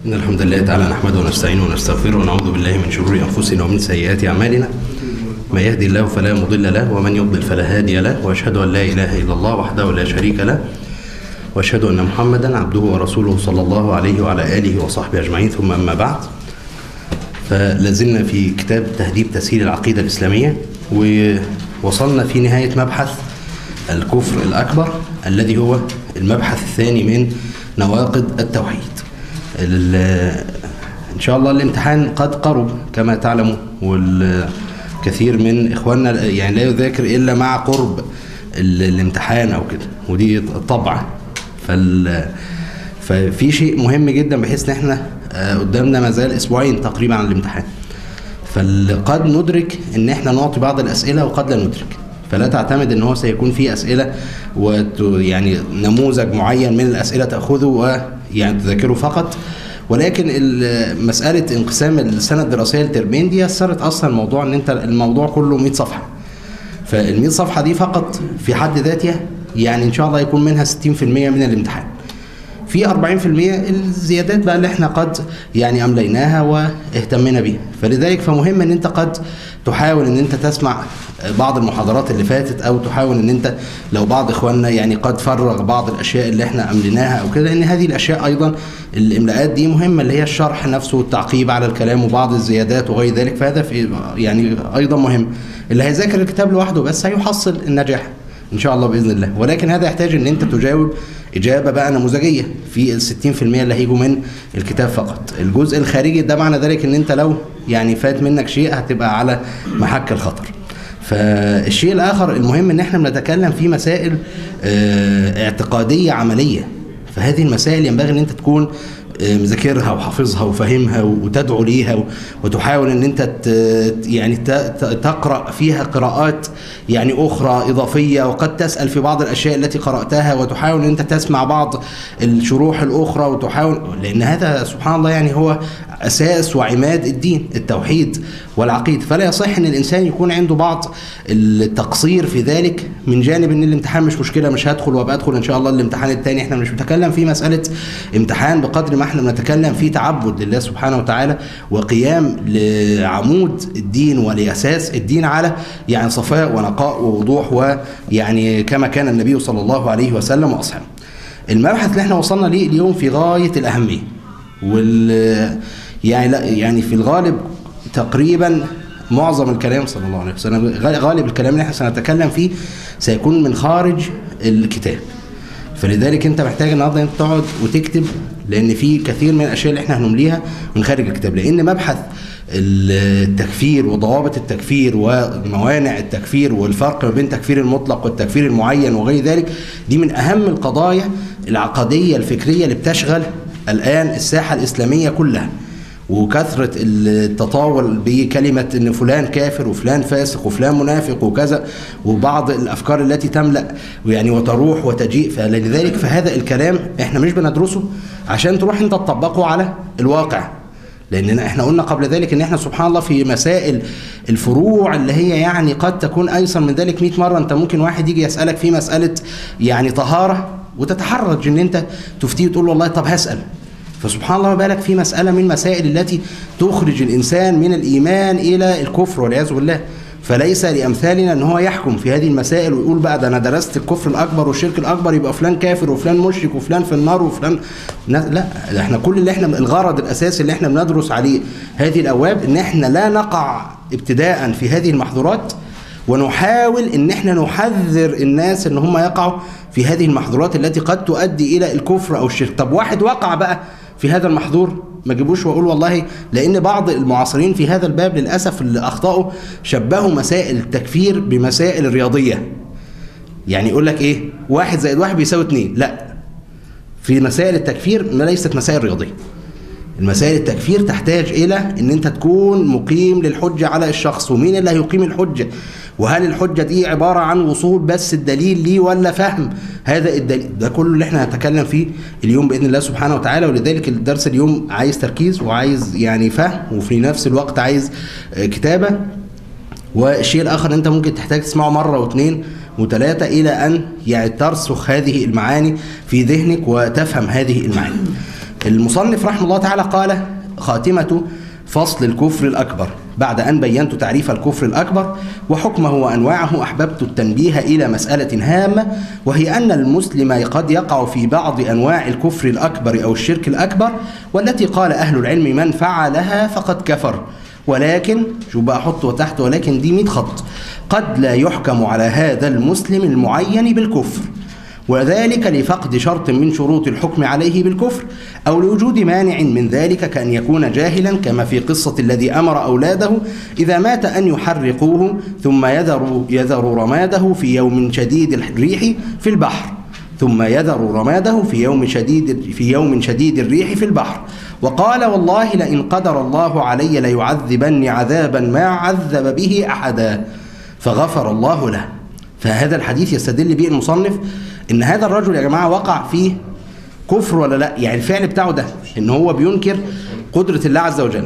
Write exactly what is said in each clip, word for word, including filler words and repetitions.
إن الحمد لله تعالى نحمده ونستعينه ونستغفره ونعوذ بالله من شرور أنفسنا ومن سيئات أعمالنا. ما يهدي الله فلا مضل له ومن يضلل فلا هادي له، وأشهد أن لا إله إلا الله وحده لا شريك له، وأشهد أن محمدا عبده ورسوله صلى الله عليه وعلى آله وصحبه أجمعين. ثم أما بعد، فلازلنا في كتاب تهذيب تسهيل العقيدة الإسلامية، ووصلنا في نهاية مبحث الكفر الأكبر الذي هو المبحث الثاني من نواقض التوحيد. إن شاء الله الامتحان قد قرب كما تعلموا، والكثير من إخواننا يعني لا يذاكر إلا مع قرب الامتحان أو كده، ودي طبعا. فال ففي شيء مهم جدا بحيث ان احنا قدامنا ما زال اسبوعين تقريبا عن الامتحان، فقد ندرك ان احنا نعطي بعض الاسئله وقد لا ندرك، فلا تعتمد ان هو سيكون في اسئله ويعني نموذج معين من الاسئله تاخذه ويعني تذاكره فقط. ولكن مساله انقسام السنه الدراسيه لترمين دي اثرت اصلا الموضوع ان انت الموضوع كله مئة صفحه، فال مئة صفحه دي فقط في حد ذاتها يعني ان شاء الله يكون منها ستين في المئة من الامتحان، في أربعين في المئة الزيادات بقى اللي احنا قد يعني امليناها واهتمينا بيها. فلذلك فمهم ان انت قد تحاول ان انت تسمع بعض المحاضرات اللي فاتت، او تحاول ان انت لو بعض اخواننا يعني قد فرغ بعض الاشياء اللي احنا امليناها او كده، لان هذه الاشياء ايضا الاملاءات دي مهمه، اللي هي الشرح نفسه والتعقيب على الكلام وبعض الزيادات وغير ذلك، فهذا في يعني ايضا مهم. اللي هيذاكر الكتاب لوحده بس هيحصل النجاح ان شاء الله باذن الله، ولكن هذا يحتاج ان انت تجاوب اجابه بقى نموذجيه في ال ستين في المئة اللي هيجوا من الكتاب فقط. الجزء الخارجي ده معنى ذلك ان انت لو يعني فات منك شيء هتبقى على محك الخطر. فالشيء الاخر المهم ان احنا بنتكلم في مسائل اه اعتقاديه عمليه، فهذه المسائل ينبغي ان انت تكون مذاكرها وحافظها وفهمها وتدعو ليها، وتحاول ان انت يعني تقرأ فيها قراءات يعني اخرى اضافية، وقد تسأل في بعض الاشياء التي قرأتها، وتحاول ان انت تسمع بعض الشروح الاخرى، وتحاول، لان هذا سبحان الله يعني هو اساس وعماد الدين، التوحيد والعقيدة. فلا يصح ان الانسان يكون عنده بعض التقصير في ذلك، من جانب ان الامتحان مش مشكلة مش هدخل وابقى ادخل ان شاء الله الامتحان الثاني. احنا مش بنتكلم في مسألة امتحان بقدر ما احنا بنتكلم في تعبد لله سبحانه وتعالى، وقيام لعمود الدين ولأساس الدين على يعني صفاء ونقاء ووضوح، ويعني كما كان النبي صلى الله عليه وسلم واصحابه. المبحث اللي احنا وصلنا ليه اليوم في غاية الأهمية، وال يعني لا يعني في الغالب تقريبا معظم الكلام صلى الله عليه وسلم، غالب الكلام اللي احنا سنتكلم فيه سيكون من خارج الكتاب. فلذلك انت محتاج النهارده انت تقعد وتكتب، لان في كثير من الاشياء اللي احنا هنمليها من خارج الكتاب، لان مبحث التكفير وضوابط التكفير وموانع التكفير والفرق ما بين التكفير المطلق والتكفير المعين وغير ذلك، دي من اهم القضايا العقديه الفكريه اللي بتشغل الان الساحه الاسلاميه كلها. وكثرة التطاول بكلمة ان فلان كافر وفلان فاسق وفلان منافق وكذا، وبعض الافكار التي تملأ ويعني وتروح وتجيء. فلذلك فهذا الكلام احنا مش بندرسه عشان تروح انت تطبقه على الواقع، لان احنا قلنا قبل ذلك ان احنا سبحان الله في مسائل الفروع اللي هي يعني قد تكون ايسر من ذلك مئة مرة. انت ممكن واحد يجي يسألك في مسألة يعني طهارة وتتحرج ان انت تفتيه وتقول له والله طب هسأل، فسبحان الله ما بالك في مسألة من مسائل التي تخرج الإنسان من الإيمان إلى الكفر والعياذ بالله. فليس لأمثالنا أن هو يحكم في هذه المسائل ويقول بقى ده أنا درست الكفر الأكبر والشرك الأكبر يبقى فلان كافر وفلان مشرك وفلان في النار وفلان، لا، احنا كل اللي احنا الغرض الأساسي اللي احنا بندرس عليه هذه الأبواب ان احنا لا نقع ابتداء في هذه المحظورات، ونحاول ان احنا نحذر الناس ان هم يقعوا في هذه المحظورات التي قد تؤدي إلى الكفر أو الشرك. طب واحد وقع بقى في هذا المحظور ما جيبوش واقول والله، لان بعض المعاصرين في هذا الباب للاسف اللي اخطاوا شبهوا مسائل التكفير بمسائل الرياضيه. يعني يقول لك ايه واحد زائد واحد بيساوي اتنين، لا، في مسائل التكفير ما ليست مسائل رياضيه. المسائل التكفير تحتاج الى ان انت تكون مقيم للحجه على الشخص، ومين اللي هيقيم الحجه، وهل الحجه دي عباره عن وصول بس الدليل ليه ولا فهم هذا الدليل. ده كله اللي احنا هنتكلم فيه اليوم باذن الله سبحانه وتعالى. ولذلك الدرس اليوم عايز تركيز وعايز يعني فهم، وفي نفس الوقت عايز كتابه. والشيء الاخر انت ممكن تحتاج تسمعه مره واثنين وثلاثه الى ان يعني ترسخ هذه المعاني في ذهنك وتفهم هذه المعاني. المصنف رحمه الله تعالى قال: خاتمة فصل الكفر الأكبر. بعد أن بينت تعريف الكفر الأكبر وحكمه وأنواعه، أحببت التنبيه إلى مسألة هامة، وهي أن المسلم قد يقع في بعض أنواع الكفر الأكبر أو الشرك الأكبر، والتي قال أهل العلم من فعلها فقد كفر. ولكن شو بقى أحطه تحت ولكن دي مية خط: قد لا يحكم على هذا المسلم المعين بالكفر، وذلك لفقد شرط من شروط الحكم عليه بالكفر، أو لوجود مانع من ذلك، كأن يكون جاهلا، كما في قصة الذي أمر أولاده إذا مات أن يحرقوه ثم يذروا يذر رماده في يوم شديد الريح في البحر ثم يذر رماده في يوم شديد في يوم شديد الريح في البحر، وقال: والله لئن قدر الله علي ليعذبني عذابا ما عذب به أحدا، فغفر الله له. فهذا الحديث يستدل به المصنف ان هذا الرجل يا جماعه وقع فيه كفر ولا لا؟ يعني الفعل بتاعه ده ان هو بينكر قدره الله عز وجل،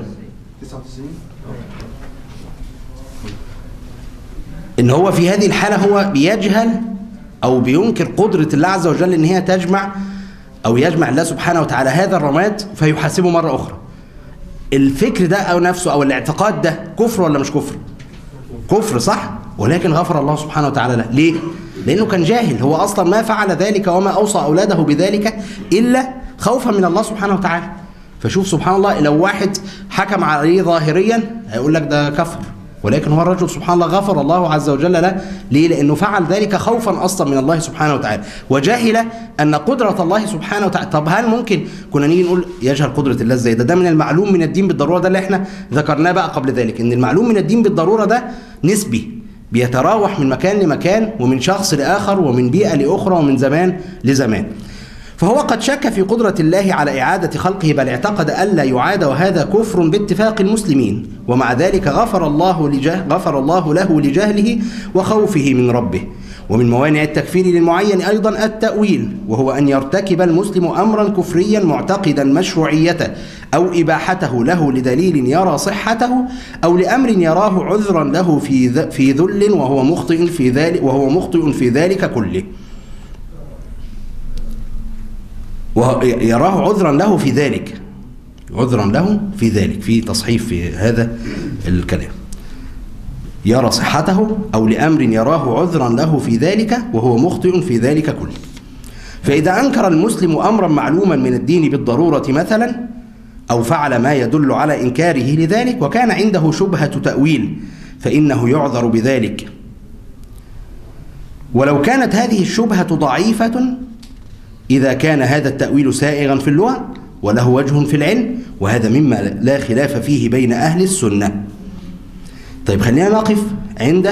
ان هو في هذه الحاله هو بيجهل او بينكر قدره الله عز وجل ان هي تجمع او يجمع الله سبحانه وتعالى هذا الرماد فيحاسبه مره اخرى. الفكر ده او نفسه او الاعتقاد ده كفر ولا مش كفر؟ كفر، صح؟ ولكن غفر الله سبحانه وتعالى له. ليه؟ لأنه كان جاهل، هو أصلا ما فعل ذلك وما أوصى أولاده بذلك إلا خوفا من الله سبحانه وتعالى. فشوف سبحان الله، لو واحد حكم عليه ظاهريا هيقول لك ده كفر، ولكن هو الرجل سبحان الله غفر الله عز وجل له. ليه؟ لأنه فعل ذلك خوفا أصلا من الله سبحانه وتعالى، وجاهل أن قدرة الله سبحانه وتعالى. طب هل ممكن كنا نيجي نقول يجهل قدرة الله ازاي؟ ده ده من المعلوم من الدين بالضرورة، ده اللي احنا ذكرناه بقى قبل ذلك، ان المعلوم من الدين بالضرورة ده نسبي، بيتراوح من مكان لمكان ومن شخص لآخر ومن بيئة لأخرى ومن زمان لزمان. فهو قد شك في قدرة الله على إعادة خلقه، بل اعتقد ألا يعاد، وهذا كفر باتفاق المسلمين، ومع ذلك غفر الله لجه غفر الله له لجهله وخوفه من ربه. ومن موانع التكفير للمعين أيضا التأويل، وهو أن يرتكب المسلم أمرا كفريا معتقدا مشروعيته أو إباحته له لدليل يرى صحته، أو لأمر يراه عذرا له في في ذل وهو مخطئ في ذلك وهو مخطئ في ذلك كله. ويراه عذرا له في ذلك عذرا له في ذلك في تصحيف في هذا الكلام، يرى صحته أو لأمر يراه عذرا له في ذلك وهو مخطئ في ذلك كله. فإذا أنكر المسلم أمرا معلوما من الدين بالضرورة مثلا، أو فعل ما يدل على إنكاره لذلك، وكان عنده شبهة تأويل، فإنه يعذر بذلك، ولو كانت هذه الشبهة ضعيفة، إذا كان هذا التأويل سائغا في اللغة وله وجه في العلم، وهذا مما لا خلاف فيه بين أهل السنة. طيب خلينا نقف عند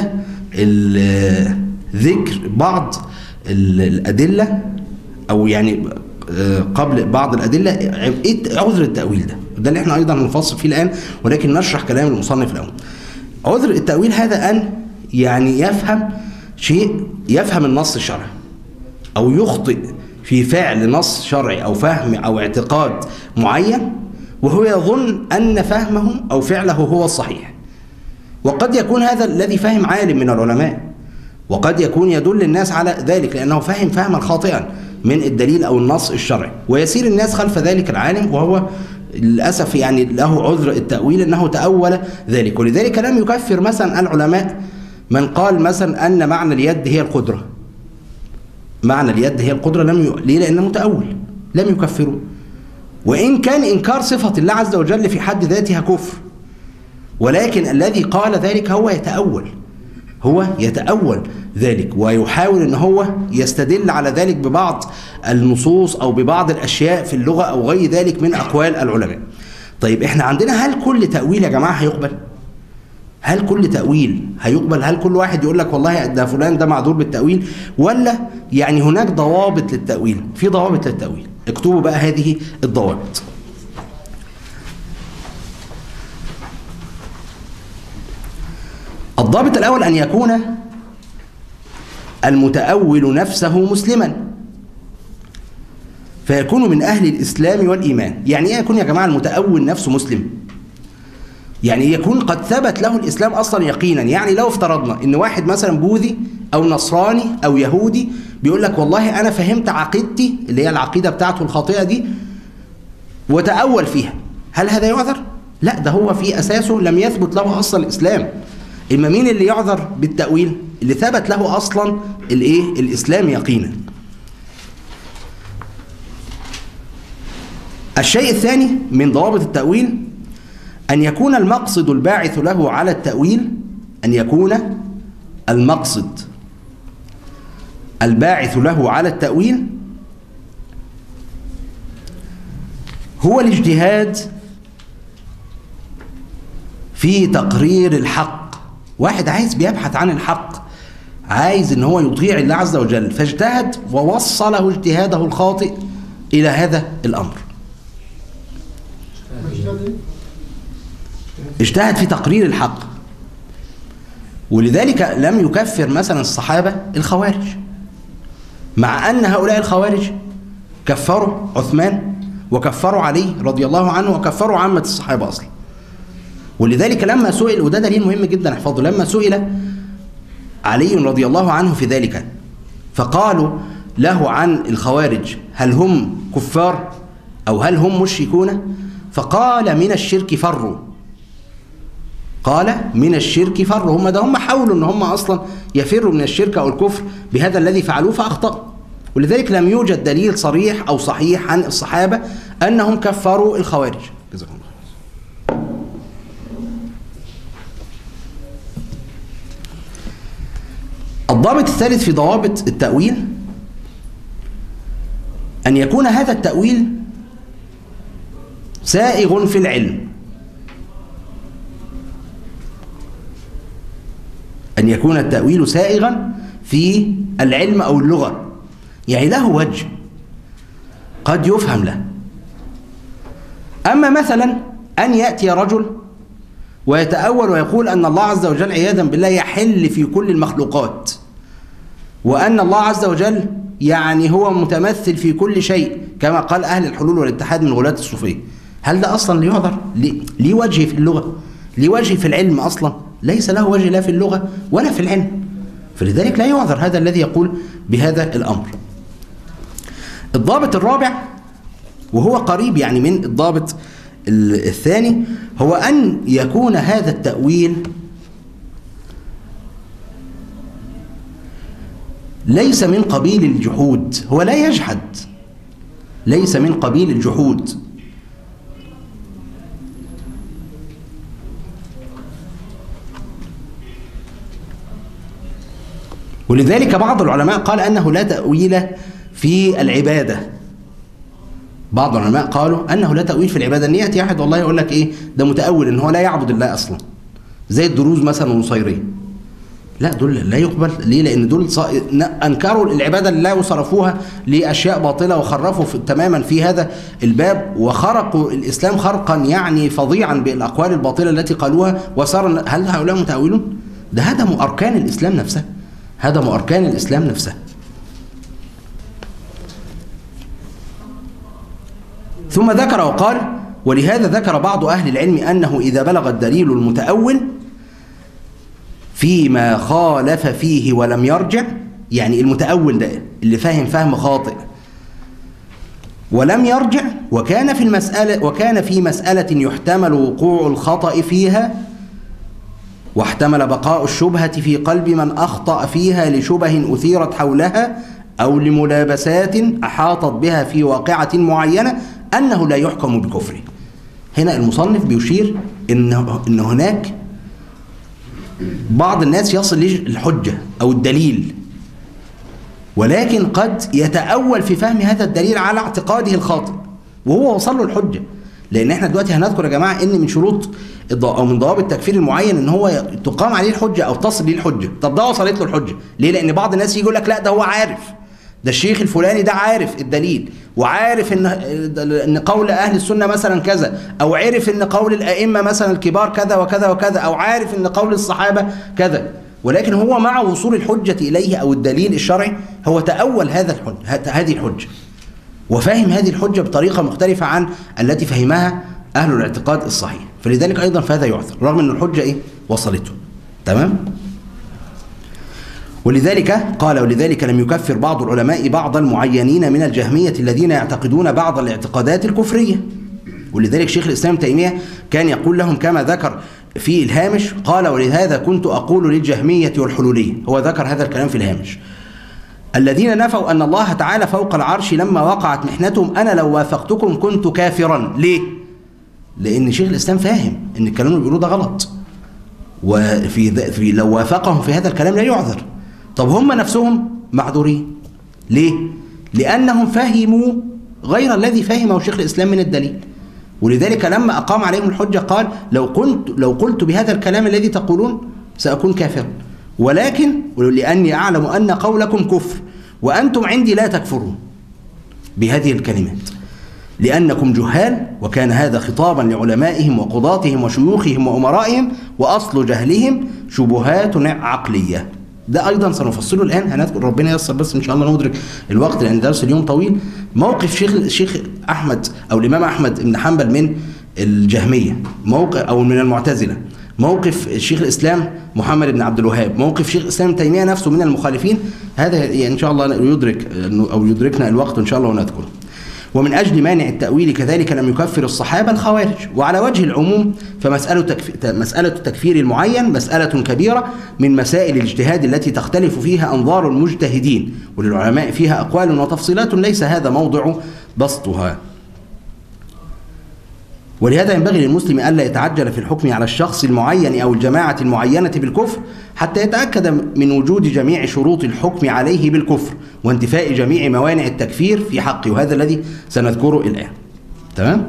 ذكر بعض الأدلة، أو يعني قبل بعض الأدلة إيه عذر التأويل ده، ده اللي احنا أيضا هنفصل فيه الآن، ولكن نشرح كلام المصنف الأول. عذر التأويل هذا أن يعني يفهم شيء، يفهم النص الشرعي أو يخطئ في فعل نص شرعي أو فهم أو اعتقاد معين، وهو يظن أن فهمه أو فعله هو الصحيح. وقد يكون هذا الذي فهم عالم من العلماء، وقد يكون يدل الناس على ذلك لأنه فهم فهما خاطئا من الدليل أو النص الشرعي، ويسير الناس خلف ذلك العالم، وهو للأسف يعني له عذر التأويل أنه تأول ذلك. ولذلك لم يكفر مثلا العلماء من قال مثلا أن معنى اليد هي القدرة، معنى اليد هي القدرة، لم ي... ليه؟ لأنه متأول، لم يكفروا. وإن كان إنكار صفة الله عز وجل في حد ذاتها كفر، ولكن الذي قال ذلك هو يتأول هو يتأول ذلك، ويحاول أن هو يستدل على ذلك ببعض النصوص أو ببعض الأشياء في اللغة أو غير ذلك من أقوال العلماء. طيب إحنا عندنا، هل كل تأويل يا جماعة هيقبل؟ هل كل تأويل هيقبل؟ هل كل واحد يقول لك والله ده فلان ده معذور بالتأويل؟ ولا يعني هناك ضوابط للتأويل؟ في ضوابط للتأويل، اكتبوا بقى هذه الضوابط. الضابط الأول أن يكون المتأول نفسه مسلما، فيكون من أهل الإسلام والإيمان. يعني إيه يكون يا جماعة المتأول نفسه مسلم؟ يعني يكون قد ثبت له الإسلام أصلا يقينا. يعني لو افترضنا إن واحد مثلا بوذي أو نصراني أو يهودي بيقول لك والله أنا فهمت عقيدتي اللي هي العقيدة بتاعته الخاطئة دي وتأول فيها، هل هذا يعذر؟ لا، ده هو في أساسه لم يثبت له أصل الإسلام. إما مين اللي يعذر بالتأويل؟ اللي ثبت له أصلا الإيه؟ الإسلام يقينا. الشيء الثاني من ضوابط التأويل أن يكون المقصد الباعث له على التأويل أن يكون المقصد الباعث له على التأويل هو الاجتهاد في تقرير الحق. واحد عايز بيبحث عن الحق، عايز ان هو يطيع الله عز وجل، فاجتهد ووصله اجتهاده الخاطئ الى هذا الامر. اجتهد في تقرير الحق. ولذلك لم يكفر مثلا الصحابة الخوارج، مع أن هؤلاء الخوارج كفروا عثمان وكفروا علي رضي الله عنه وكفروا عامة الصحابة أصلا. ولذلك لما سئل، وده دليل مهم جدا احفظه، لما سئل علي رضي الله عنه في ذلك فقالوا له عن الخوارج هل هم كفار أو هل هم مشركون؟ فقال من الشرك فروا. قال من الشرك فروا. هم ده هم حاولوا ان هم اصلا يفروا من الشرك او الكفر بهذا الذي فعلوه فاخطأوا. ولذلك لم يوجد دليل صريح او صحيح عن الصحابة انهم كفروا الخوارج. جزاكم الله خير. الضابط الثالث في ضوابط التأويل ان يكون هذا التأويل سائغ في العلم. أن يكون التأويل سائغا في العلم أو اللغة، يعني له وجه قد يفهم له. أما مثلا أن يأتي رجل ويتأول ويقول أن الله عز وجل عياذا بالله يحل في كل المخلوقات، وأن الله عز وجل يعني هو متمثل في كل شيء كما قال أهل الحلول والاتحاد من غلاة الصوفية، هل ده أصلا ليعذر؟ ليه وجه في اللغة؟ ليه وجه في العلم أصلا؟ ليس له وجه لا في اللغة ولا في العلم، فلذلك لا يعذر هذا الذي يقول بهذا الأمر. الضابط الرابع وهو قريب يعني من الضابط الثاني هو أن يكون هذا التأويل ليس من قبيل الجحود، هو لا يجحد، ليس من قبيل الجحود. ولذلك بعض العلماء قال أنه لا تأويل في العبادة. بعض العلماء قالوا أنه لا تأويل في العبادة، أن يأتي أحد والله يقول لك إيه ده متأول إن هو لا يعبد الله أصلا، زي الدروز مثلا والنصيرية. لا، دول لا يقبل. ليه؟ لأن دول أنكروا العبادة لله وصرفوها لأشياء باطلة وخرفوا في تماما في هذا الباب، وخرقوا الإسلام خرقا يعني فظيعا بالأقوال الباطلة التي قالوها. وصار هل هؤلاء متأولون؟ ده هدموا أركان الإسلام نفسها، هدموا أركان الإسلام نفسها. ثم ذكر وقال: ولهذا ذكر بعض أهل العلم أنه إذا بلغ الدليل المتأول فيما خالف فيه ولم يرجع، يعني المتأول ده اللي فاهم فهم خاطئ ولم يرجع، وكان في المسألة وكان في مسألة يحتمل وقوع الخطأ فيها واحتمل بقاء الشبهة في قلب من أخطأ فيها لشبه أثيرت حولها أو لملابسات أحاطت بها في واقعة معينة، أنه لا يحكم بكفره. هنا المصنف بيشير إن إن هناك بعض الناس يصل للحجة أو الدليل، ولكن قد يتأول في فهم هذا الدليل على اعتقاده الخاطئ وهو وصل له الحجة. لأن احنا دلوقتي هنذكر يا جماعة إن من شروط أو من ضوابط التكفير المعين إن هو تقام عليه الحجة أو تصل ليه الحجة. طب ده وصلت له الحجة ليه؟ لأن بعض الناس يجي يقول لك لا ده هو عارف، ده الشيخ الفلاني ده عارف الدليل وعارف ان ان قول اهل السنه مثلا كذا، او عرف ان قول الائمه مثلا الكبار كذا وكذا وكذا، او عارف ان قول الصحابه كذا، ولكن هو مع وصول الحجه اليه او الدليل الشرعي هو تأول هذا الحجة هذه الحجه وفهم هذه الحجه بطريقه مختلفه عن التي فهمها اهل الاعتقاد الصحيح، فلذلك ايضا فهذا يعذر رغم ان الحجه ايه وصلته. تمام. ولذلك قال: ولذلك لم يكفر بعض العلماء بعض المعينين من الجهمية الذين يعتقدون بعض الاعتقادات الكفرية. ولذلك شيخ الإسلام تيمية كان يقول لهم كما ذكر في الهامش، قال: ولهذا كنت أقول للجهمية والحلولية، هو ذكر هذا الكلام في الهامش، الذين نفوا أن الله تعالى فوق العرش لما وقعت محنتهم: أنا لو وافقتكم كنت كافرا. ليه؟ لأن شيخ الإسلام فاهم أن الكلام اللي بيقولوه ده غلط، وفي في لو وافقهم في هذا الكلام لا يعذر. طب هم نفسهم معذورين ليه؟ لأنهم فهموا غير الذي فهمه شيخ الإسلام من الدليل، ولذلك لما أقام عليهم الحجة قال: لو كنت لو قلت بهذا الكلام الذي تقولون سأكون كافرا، ولكن لأني أعلم أن قولكم كفر وأنتم عندي لا تكفرون بهذه الكلمات، لأنكم جهال. وكان هذا خطابا لعلمائهم وقضاتهم وشيوخهم وأمرائهم، وأصل جهلهم شبهات عقلية. ده أيضا سنفصله الآن، هنذكر ربنا ييسر بس إن شاء الله ندرك الوقت لأن درس اليوم طويل. موقف شيخ الشيخ أحمد أو الإمام أحمد بن حنبل من الجهمية، موقف أو من المعتزلة، موقف الشيخ الإسلام محمد بن عبد الوهاب، موقف شيخ الإسلام تيمية نفسه من المخالفين، هذا يعني إن شاء الله يدرك أو يدركنا الوقت إن شاء الله ونذكره. ومن أجل مانع التأويل كذلك لم يكفر الصحابة الخوارج. وعلى وجه العموم فمسألة تكفير, مسألة تكفير المعين مسألة كبيرة من مسائل الاجتهاد التي تختلف فيها أنظار المجتهدين، وللعلماء فيها أقوال وتفصيلات ليس هذا موضع بسطها. ولهذا ينبغي للمسلم ألا يتعجل في الحكم على الشخص المعين أو الجماعة المعينة بالكفر حتى يتأكد من وجود جميع شروط الحكم عليه بالكفر وانتفاء جميع موانع التكفير في حقه، وهذا الذي سنذكره الآن. تمام؟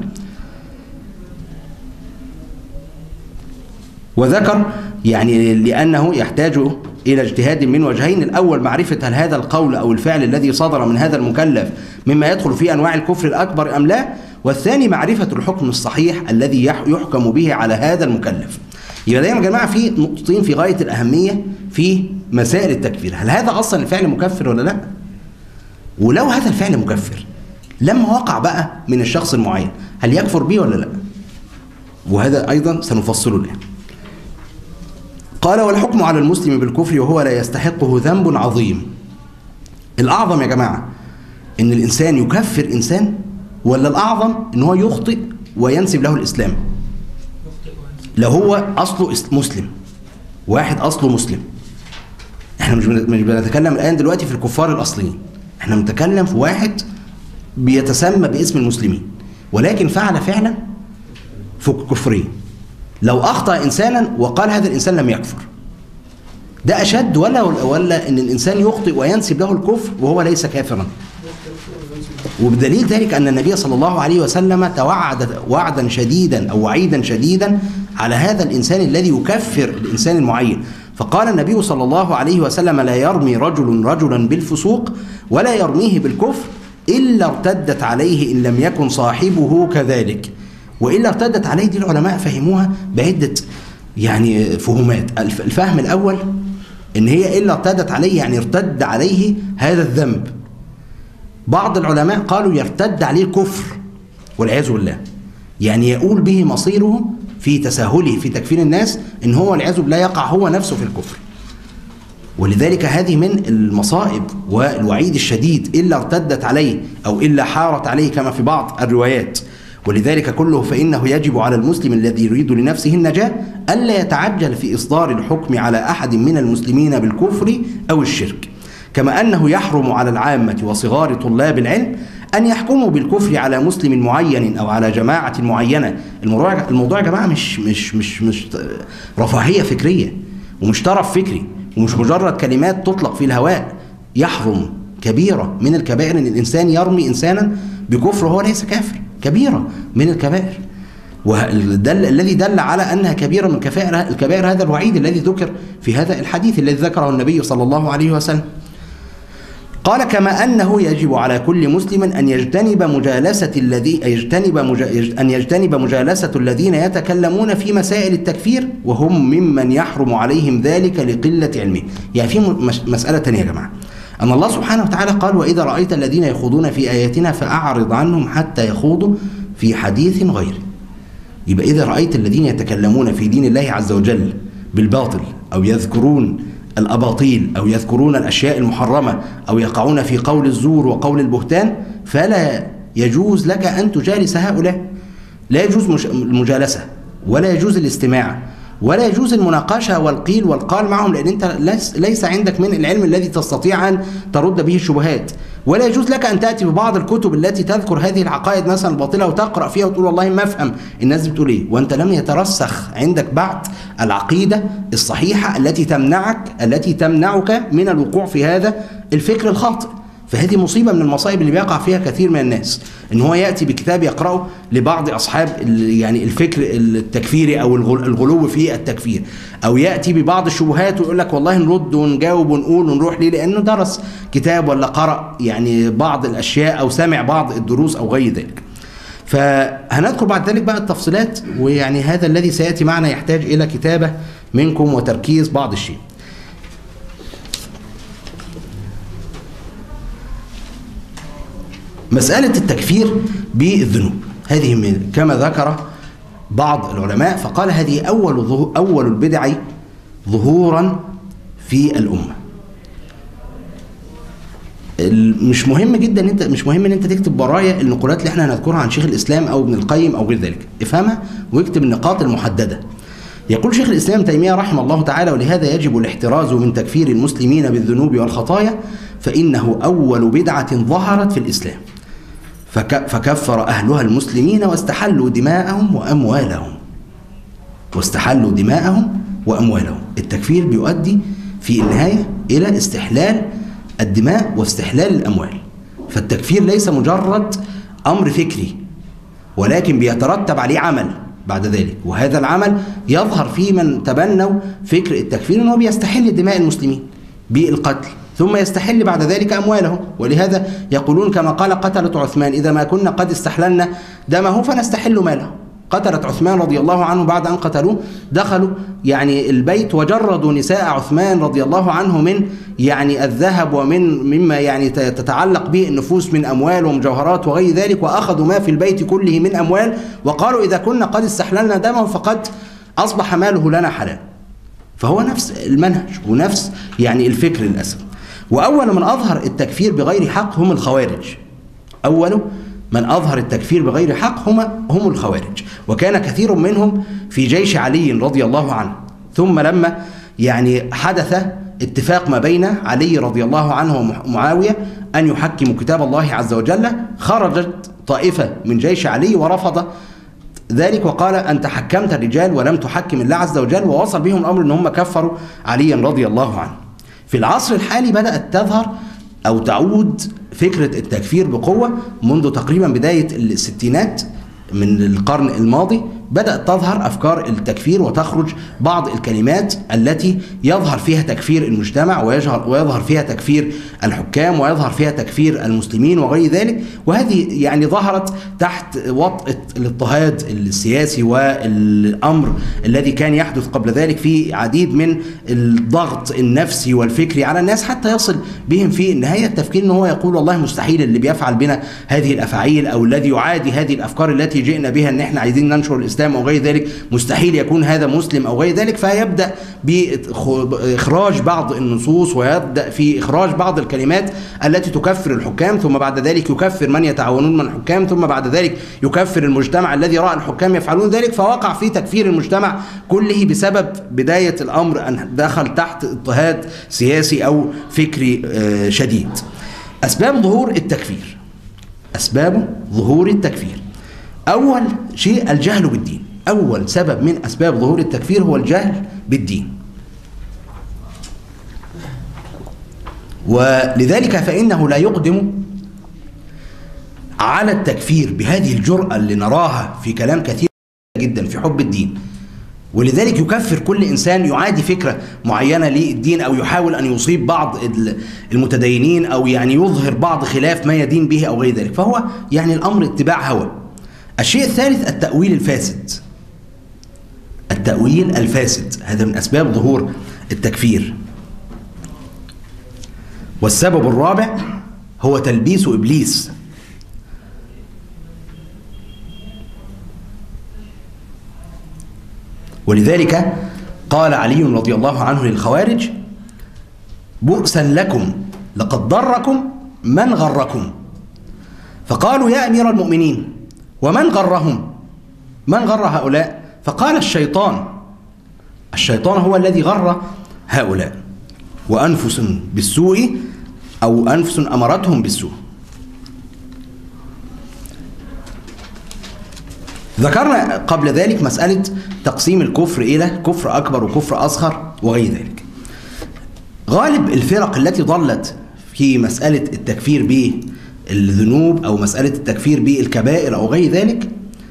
وذكر يعني لأنه يحتاج إلى اجتهاد من وجهين: الأول معرفة هل هذا القول أو الفعل الذي صدر من هذا المكلف مما يدخل في أنواع الكفر الأكبر أم لا، والثاني معرفة الحكم الصحيح الذي يحكم به على هذا المكلف. يبقى دايما يا جماعة في نقطتين في غاية الأهمية في مسائل التكفير: هل هذا أصلا الفعل مكفر ولا لا؟ ولو هذا الفعل مكفر لما وقع بقى من الشخص المعين هل يكفر به ولا لا؟ وهذا أيضا سنفصله الآن. قال: والحكم على المسلم بالكفر وهو لا يستحقه ذنب عظيم. الأعظم يا جماعة إن الإنسان يكفر إنسان، ولا الأعظم إن هو يخطئ وينسب له الإسلام؟ لو هو أصله مسلم، واحد أصله مسلم، احنا مش بنتكلم الآن دلوقتي في الكفار الأصليين، احنا بنتكلم في واحد بيتسمى باسم المسلمين ولكن فعل فعلا كفرين. لو أخطأ إنسانا وقال هذا الإنسان لم يكفر، ده أشد ولا ولا إن الإنسان يخطئ وينسب له الكفر وهو ليس كافرا؟ وبدليل ذلك أن النبي صلى الله عليه وسلم توعد وعدا شديدا أو وعيدا شديدا على هذا الإنسان الذي يكفر الإنسان المعين، فقال النبي صلى الله عليه وسلم: لا يرمي رجل رجلا بالفسوق ولا يرميه بالكفر إلا ارتدت عليه إن لم يكن صاحبه كذلك. وإلا ارتدت عليه دي العلماء فهموها بعدة يعني فهمات. الفهم الأول إن هي إلا ارتدت عليه يعني ارتد عليه هذا الذنب. بعض العلماء قالوا يرتد عليه الكفر والعياذ بالله، يعني يقول به مصيره في تساهله في تكفير الناس إن هو والعياذ بالله يقع هو نفسه في الكفر. ولذلك هذه من المصائب والوعيد الشديد، إلا ارتدت عليه أو إلا حارت عليه كما في بعض الروايات. ولذلك كله فإنه يجب على المسلم الذي يريد لنفسه النجاة ألا يتعجل في إصدار الحكم على أحد من المسلمين بالكفر أو الشرك، كما أنه يحرم على العامة وصغار طلاب العلم أن يحكموا بالكفر على مسلم معين أو على جماعة معينة. الموضوع الموضوع يا جماعة مش مش مش مش رفاهية فكرية ومش طرف فكري ومش مجرد كلمات تطلق في الهواء. يحرم كبيرة من الكبائر أن الإنسان يرمي إنسانا بكفر وهو ليس كافر، كبيرة من الكبائر، والدل الذي دل على أنها كبيرة من كفائر الكبائر هذا الوعيد الذي ذكر في هذا الحديث الذي ذكره النبي صلى الله عليه وسلم. قال: كما أنه يجب على كل مسلم أن يجتنب مجالسة الذي يجتنب مجا... أن يجتنب مجالسة الذين يتكلمون في مسائل التكفير وهم ممن يحرم عليهم ذلك لقلة علمه. يعني في مسألة ثانية يا جماعة، أن الله سبحانه وتعالى قال: وإذا رأيت الذين يخوضون في آياتنا فأعرض عنهم حتى يخوضوا في حديث غيره. يبقى إذا رأيت الذين يتكلمون في دين الله عز وجل بالباطل أو يذكرون الأباطيل أو يذكرون الأشياء المحرمة أو يقعون في قول الزور وقول البهتان فلا يجوز لك أن تجالس هؤلاء. لا يجوز مش المجالسة، ولا يجوز الاستماع، ولا يجوز المناقشة والقيل والقال معهم، لأن أنت ليس عندك من العلم الذي تستطيع أن ترد به الشبهات. ولا يجوز لك أن تأتي ببعض الكتب التي تذكر هذه العقائد مثلا الباطلة وتقرأ فيها وتقول والله ما أفهم الناس بتقول إيه، وأنت لم يترسخ عندك بعد العقيدة الصحيحة التي تمنعك التي تمنعك من الوقوع في هذا الفكر الخاطئ. فهذه مصيبة من المصائب اللي بيقع فيها كثير من الناس، ان هو يأتي بكتاب يقرأه لبعض أصحاب يعني الفكر التكفيري أو الغلو في التكفير، أو يأتي ببعض الشبهات ويقول لك والله نرد ونجاوب ونقول ونروح ليه، لأنه درس كتاب ولا قرأ يعني بعض الأشياء أو سمع بعض الدروس أو غير ذلك. فهنذكر بعد ذلك بقى التفصيلات، ويعني هذا الذي سيأتي معنا يحتاج إلى كتابة منكم وتركيز بعض الشيء. مسألة التكفير بالذنوب هذه من كما ذكر بعض العلماء، فقال هذه أول أول البدع ظهورا في الأمة. مش مهم جدا انت مش مهم ان انت تكتب ورايا النقولات اللي احنا هنذكرها عن شيخ الإسلام أو ابن القيم أو غير ذلك، افهمها واكتب النقاط المحددة. يقول شيخ الإسلام تيمية رحمه الله تعالى: ولهذا يجب الاحتراز من تكفير المسلمين بالذنوب والخطايا، فإنه أول بدعة ظهرت في الإسلام، فكفر أهلها المسلمين واستحلوا دماءهم وأموالهم واستحلوا دماءهم وأموالهم. التكفير بيؤدي في النهاية إلى استحلال الدماء واستحلال الأموال. فالتكفير ليس مجرد أمر فكري، ولكن بيترتب عليه عمل بعد ذلك، وهذا العمل يظهر في من تبنوا فكر التكفير أنه بيستحل دماء المسلمين بالقتل، ثم يستحل بعد ذلك أموالهم. ولهذا يقولون كما قال قتلة عثمان: إذا ما كنا قد استحللنا دمه فنستحل ماله. قتلة عثمان رضي الله عنه بعد أن قتلوه دخلوا يعني البيت وجردوا نساء عثمان رضي الله عنه من يعني الذهب ومن مما يعني تتعلق به النفوس من أموال ومجوهرات وغير ذلك، وأخذوا ما في البيت كله من أموال، وقالوا إذا كنا قد استحللنا دمه فقد أصبح ماله لنا حلال. فهو نفس المنهج ونفس يعني الفكر للأسف. وأول من أظهر التكفير بغير حق هم الخوارج. أول من أظهر التكفير بغير حق هم هم الخوارج، وكان كثير منهم في جيش علي رضي الله عنه. ثم لما يعني حدث اتفاق ما بين علي رضي الله عنه ومعاوية أن يحكموا كتاب الله عز وجل، خرجت طائفة من جيش علي ورفض ذلك وقال: أنت حكمت الرجال ولم تحكم الله عز وجل، ووصل بهم الأمر أن هم كفروا عليا رضي الله عنه. في العصر الحالي بدأت تظهر أو تعود فكرة التكفير بقوة منذ تقريبا بداية الستينات من القرن الماضي. بدأت تظهر أفكار التكفير وتخرج بعض الكلمات التي يظهر فيها تكفير المجتمع ويظهر فيها تكفير الحكام ويظهر فيها تكفير المسلمين وغير ذلك، وهذه يعني ظهرت تحت وطأة الاضطهاد السياسي والأمر الذي كان يحدث قبل ذلك في عديد من الضغط النفسي والفكري على الناس، حتى يصل بهم في النهاية التفكير أنه هو يقول والله مستحيل اللي بيفعل بنا هذه الأفعيل أو الذي يعادي هذه الأفكار التي جئنا بها أن احنا عايزين ننشر الإسلام أو غير ذلك، مستحيل يكون هذا مسلم أو غير ذلك. فيبدأ بإخراج بعض النصوص ويبدأ في إخراج بعض الكلمات التي تكفر الحكام، ثم بعد ذلك يكفر من يتعاونون من الحكام، ثم بعد ذلك يكفر المجتمع الذي رأى الحكام يفعلون ذلك، فوقع في تكفير المجتمع كله بسبب بداية الأمر أن دخل تحت اضطهاد سياسي أو فكري شديد. أسباب ظهور التكفير أسباب ظهور التكفير أول شيء الجهل بالدين. أول سبب من أسباب ظهور التكفير هو الجهل بالدين، ولذلك فإنه لا يقدم على التكفير بهذه الجرأة اللي نراها في كلام كثير جدا في حب الدين، ولذلك يكفر كل إنسان يعادي فكرة معينة للدين أو يحاول أن يصيب بعض المتدينين أو يعني يظهر بعض خلاف ما يدين به أو غير ذلك، فهو يعني الأمر اتباع هوى. الشيء الثالث التأويل الفاسد. التأويل الفاسد هذا من أسباب ظهور التكفير. والسبب الرابع هو تلبيس إبليس. ولذلك قال علي رضي الله عنه للخوارج: بؤسا لكم لقد ضركم من غركم. فقالوا: يا أمير المؤمنين ومن غرهم؟ من غر هؤلاء؟ فقال الشيطان. الشيطان هو الذي غر هؤلاء. وأنفس بالسوء أو أنفس أمرتهم بالسوء. ذكرنا قبل ذلك مسألة تقسيم الكفر إلى كفر أكبر وكفر أصغر وغير ذلك. غالب الفرق التي ضلت في مسألة التكفير بالذنوب أو مسألة التكفير بالكبائر أو غير ذلك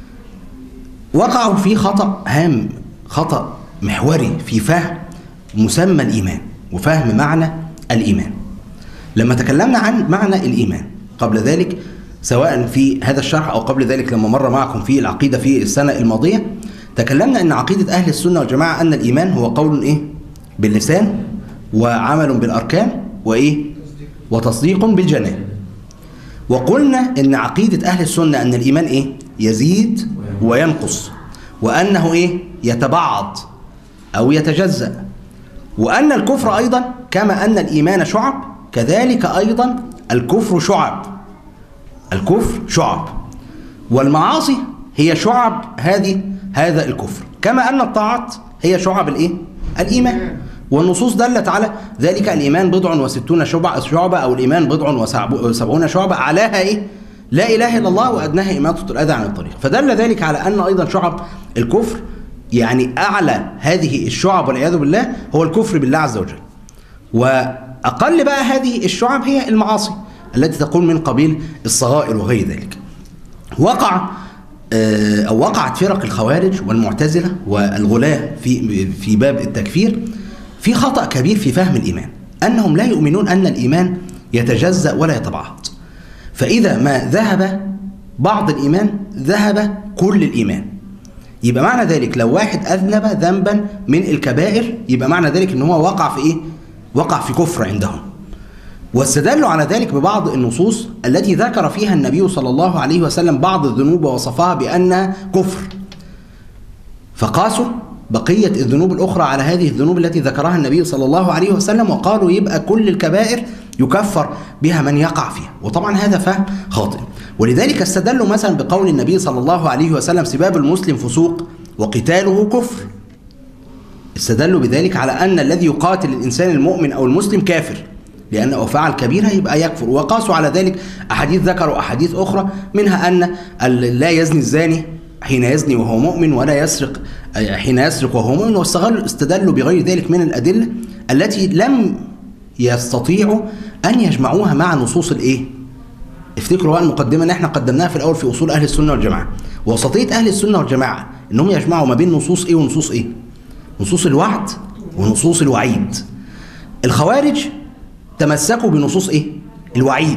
وقعوا في خطأ هام، خطأ محوري في فهم مسمى الإيمان وفهم معنى الإيمان. لما تكلمنا عن معنى الإيمان قبل ذلك سواء في هذا الشرح أو قبل ذلك لما مر معكم في العقيدة في السنة الماضية، تكلمنا أن عقيدة أهل السنة والجماعة أن الإيمان هو قول إيه؟ باللسان وعمل بالأركان وإيه؟ وتصديق بالجنان. وقلنا أن عقيدة أهل السنة أن الإيمان إيه؟ يزيد وينقص، وأنه إيه؟ يتبعض أو يتجزأ، وأن الكفر أيضا كما أن الإيمان شعب كذلك أيضا الكفر شعب. الكفر شعب والمعاصي هي شعب هذه هذا الكفر، كما أن الطاعات هي شعب الإيه؟ الإيمان. والنصوص دلت على ذلك. الإيمان بضع وستون شعبة أو الإيمان بضع وسبعون شعبة، أعلاها إيه؟ لا إله إلا الله وأدناها إماطة الأذى عن الطريق. فدل ذلك على أن أيضا شعب الكفر يعني أعلى هذه الشعب والعياذ بالله هو الكفر بالله عز وجل، وأقل بقى هذه الشعب هي المعاصي التي تكون من قبيل الصغائر وغير ذلك. وقع أو وقعت فرق الخوارج والمعتزلة والغلاة في في باب التكفير في خطأ كبير في فهم الإيمان، أنهم لا يؤمنون أن الإيمان يتجزأ ولا يتبعض. فإذا ما ذهب بعض الإيمان ذهب كل الإيمان. يبقى معنى ذلك لو واحد أذنب ذنبا من الكبائر يبقى معنى ذلك أنه هو وقع في إيه؟ وقع في كفر عندهم. واستدلوا على ذلك ببعض النصوص التي ذكر فيها النبي صلى الله عليه وسلم بعض الذنوب ووصفها بأنها كفر، فقاسوا بقية الذنوب الأخرى على هذه الذنوب التي ذكرها النبي صلى الله عليه وسلم وقالوا يبقى كل الكبائر يكفر بها من يقع فيها، وطبعا هذا فهم خاطئ. ولذلك استدلوا مثلا بقول النبي صلى الله عليه وسلم سباب المسلم فسوق وقتاله كفر. استدلوا بذلك على أن الذي يقاتل الإنسان المؤمن أو المسلم كافر لأنه فعل كبيرة يبقى يكفر. وقاسوا على ذلك أحاديث، ذكروا أحاديث أخرى منها أن لا يزني الزاني حين يزني وهو مؤمن ولا يسرق حين يسرق وهو مؤمن، واستدلوا بغير ذلك من الأدلة التي لم يستطيعوا أن يجمعوها مع نصوص الإيه؟ افتكروا بقى المقدمة اللي احنا قدمناها في الأول في أصول أهل السنة والجماعة. وسطية أهل السنة والجماعة إنهم يجمعوا ما بين نصوص إيه ونصوص إيه؟ نصوص الوعد ونصوص الوعيد. الخوارج تمسكوا بنصوص إيه؟ الوعيد.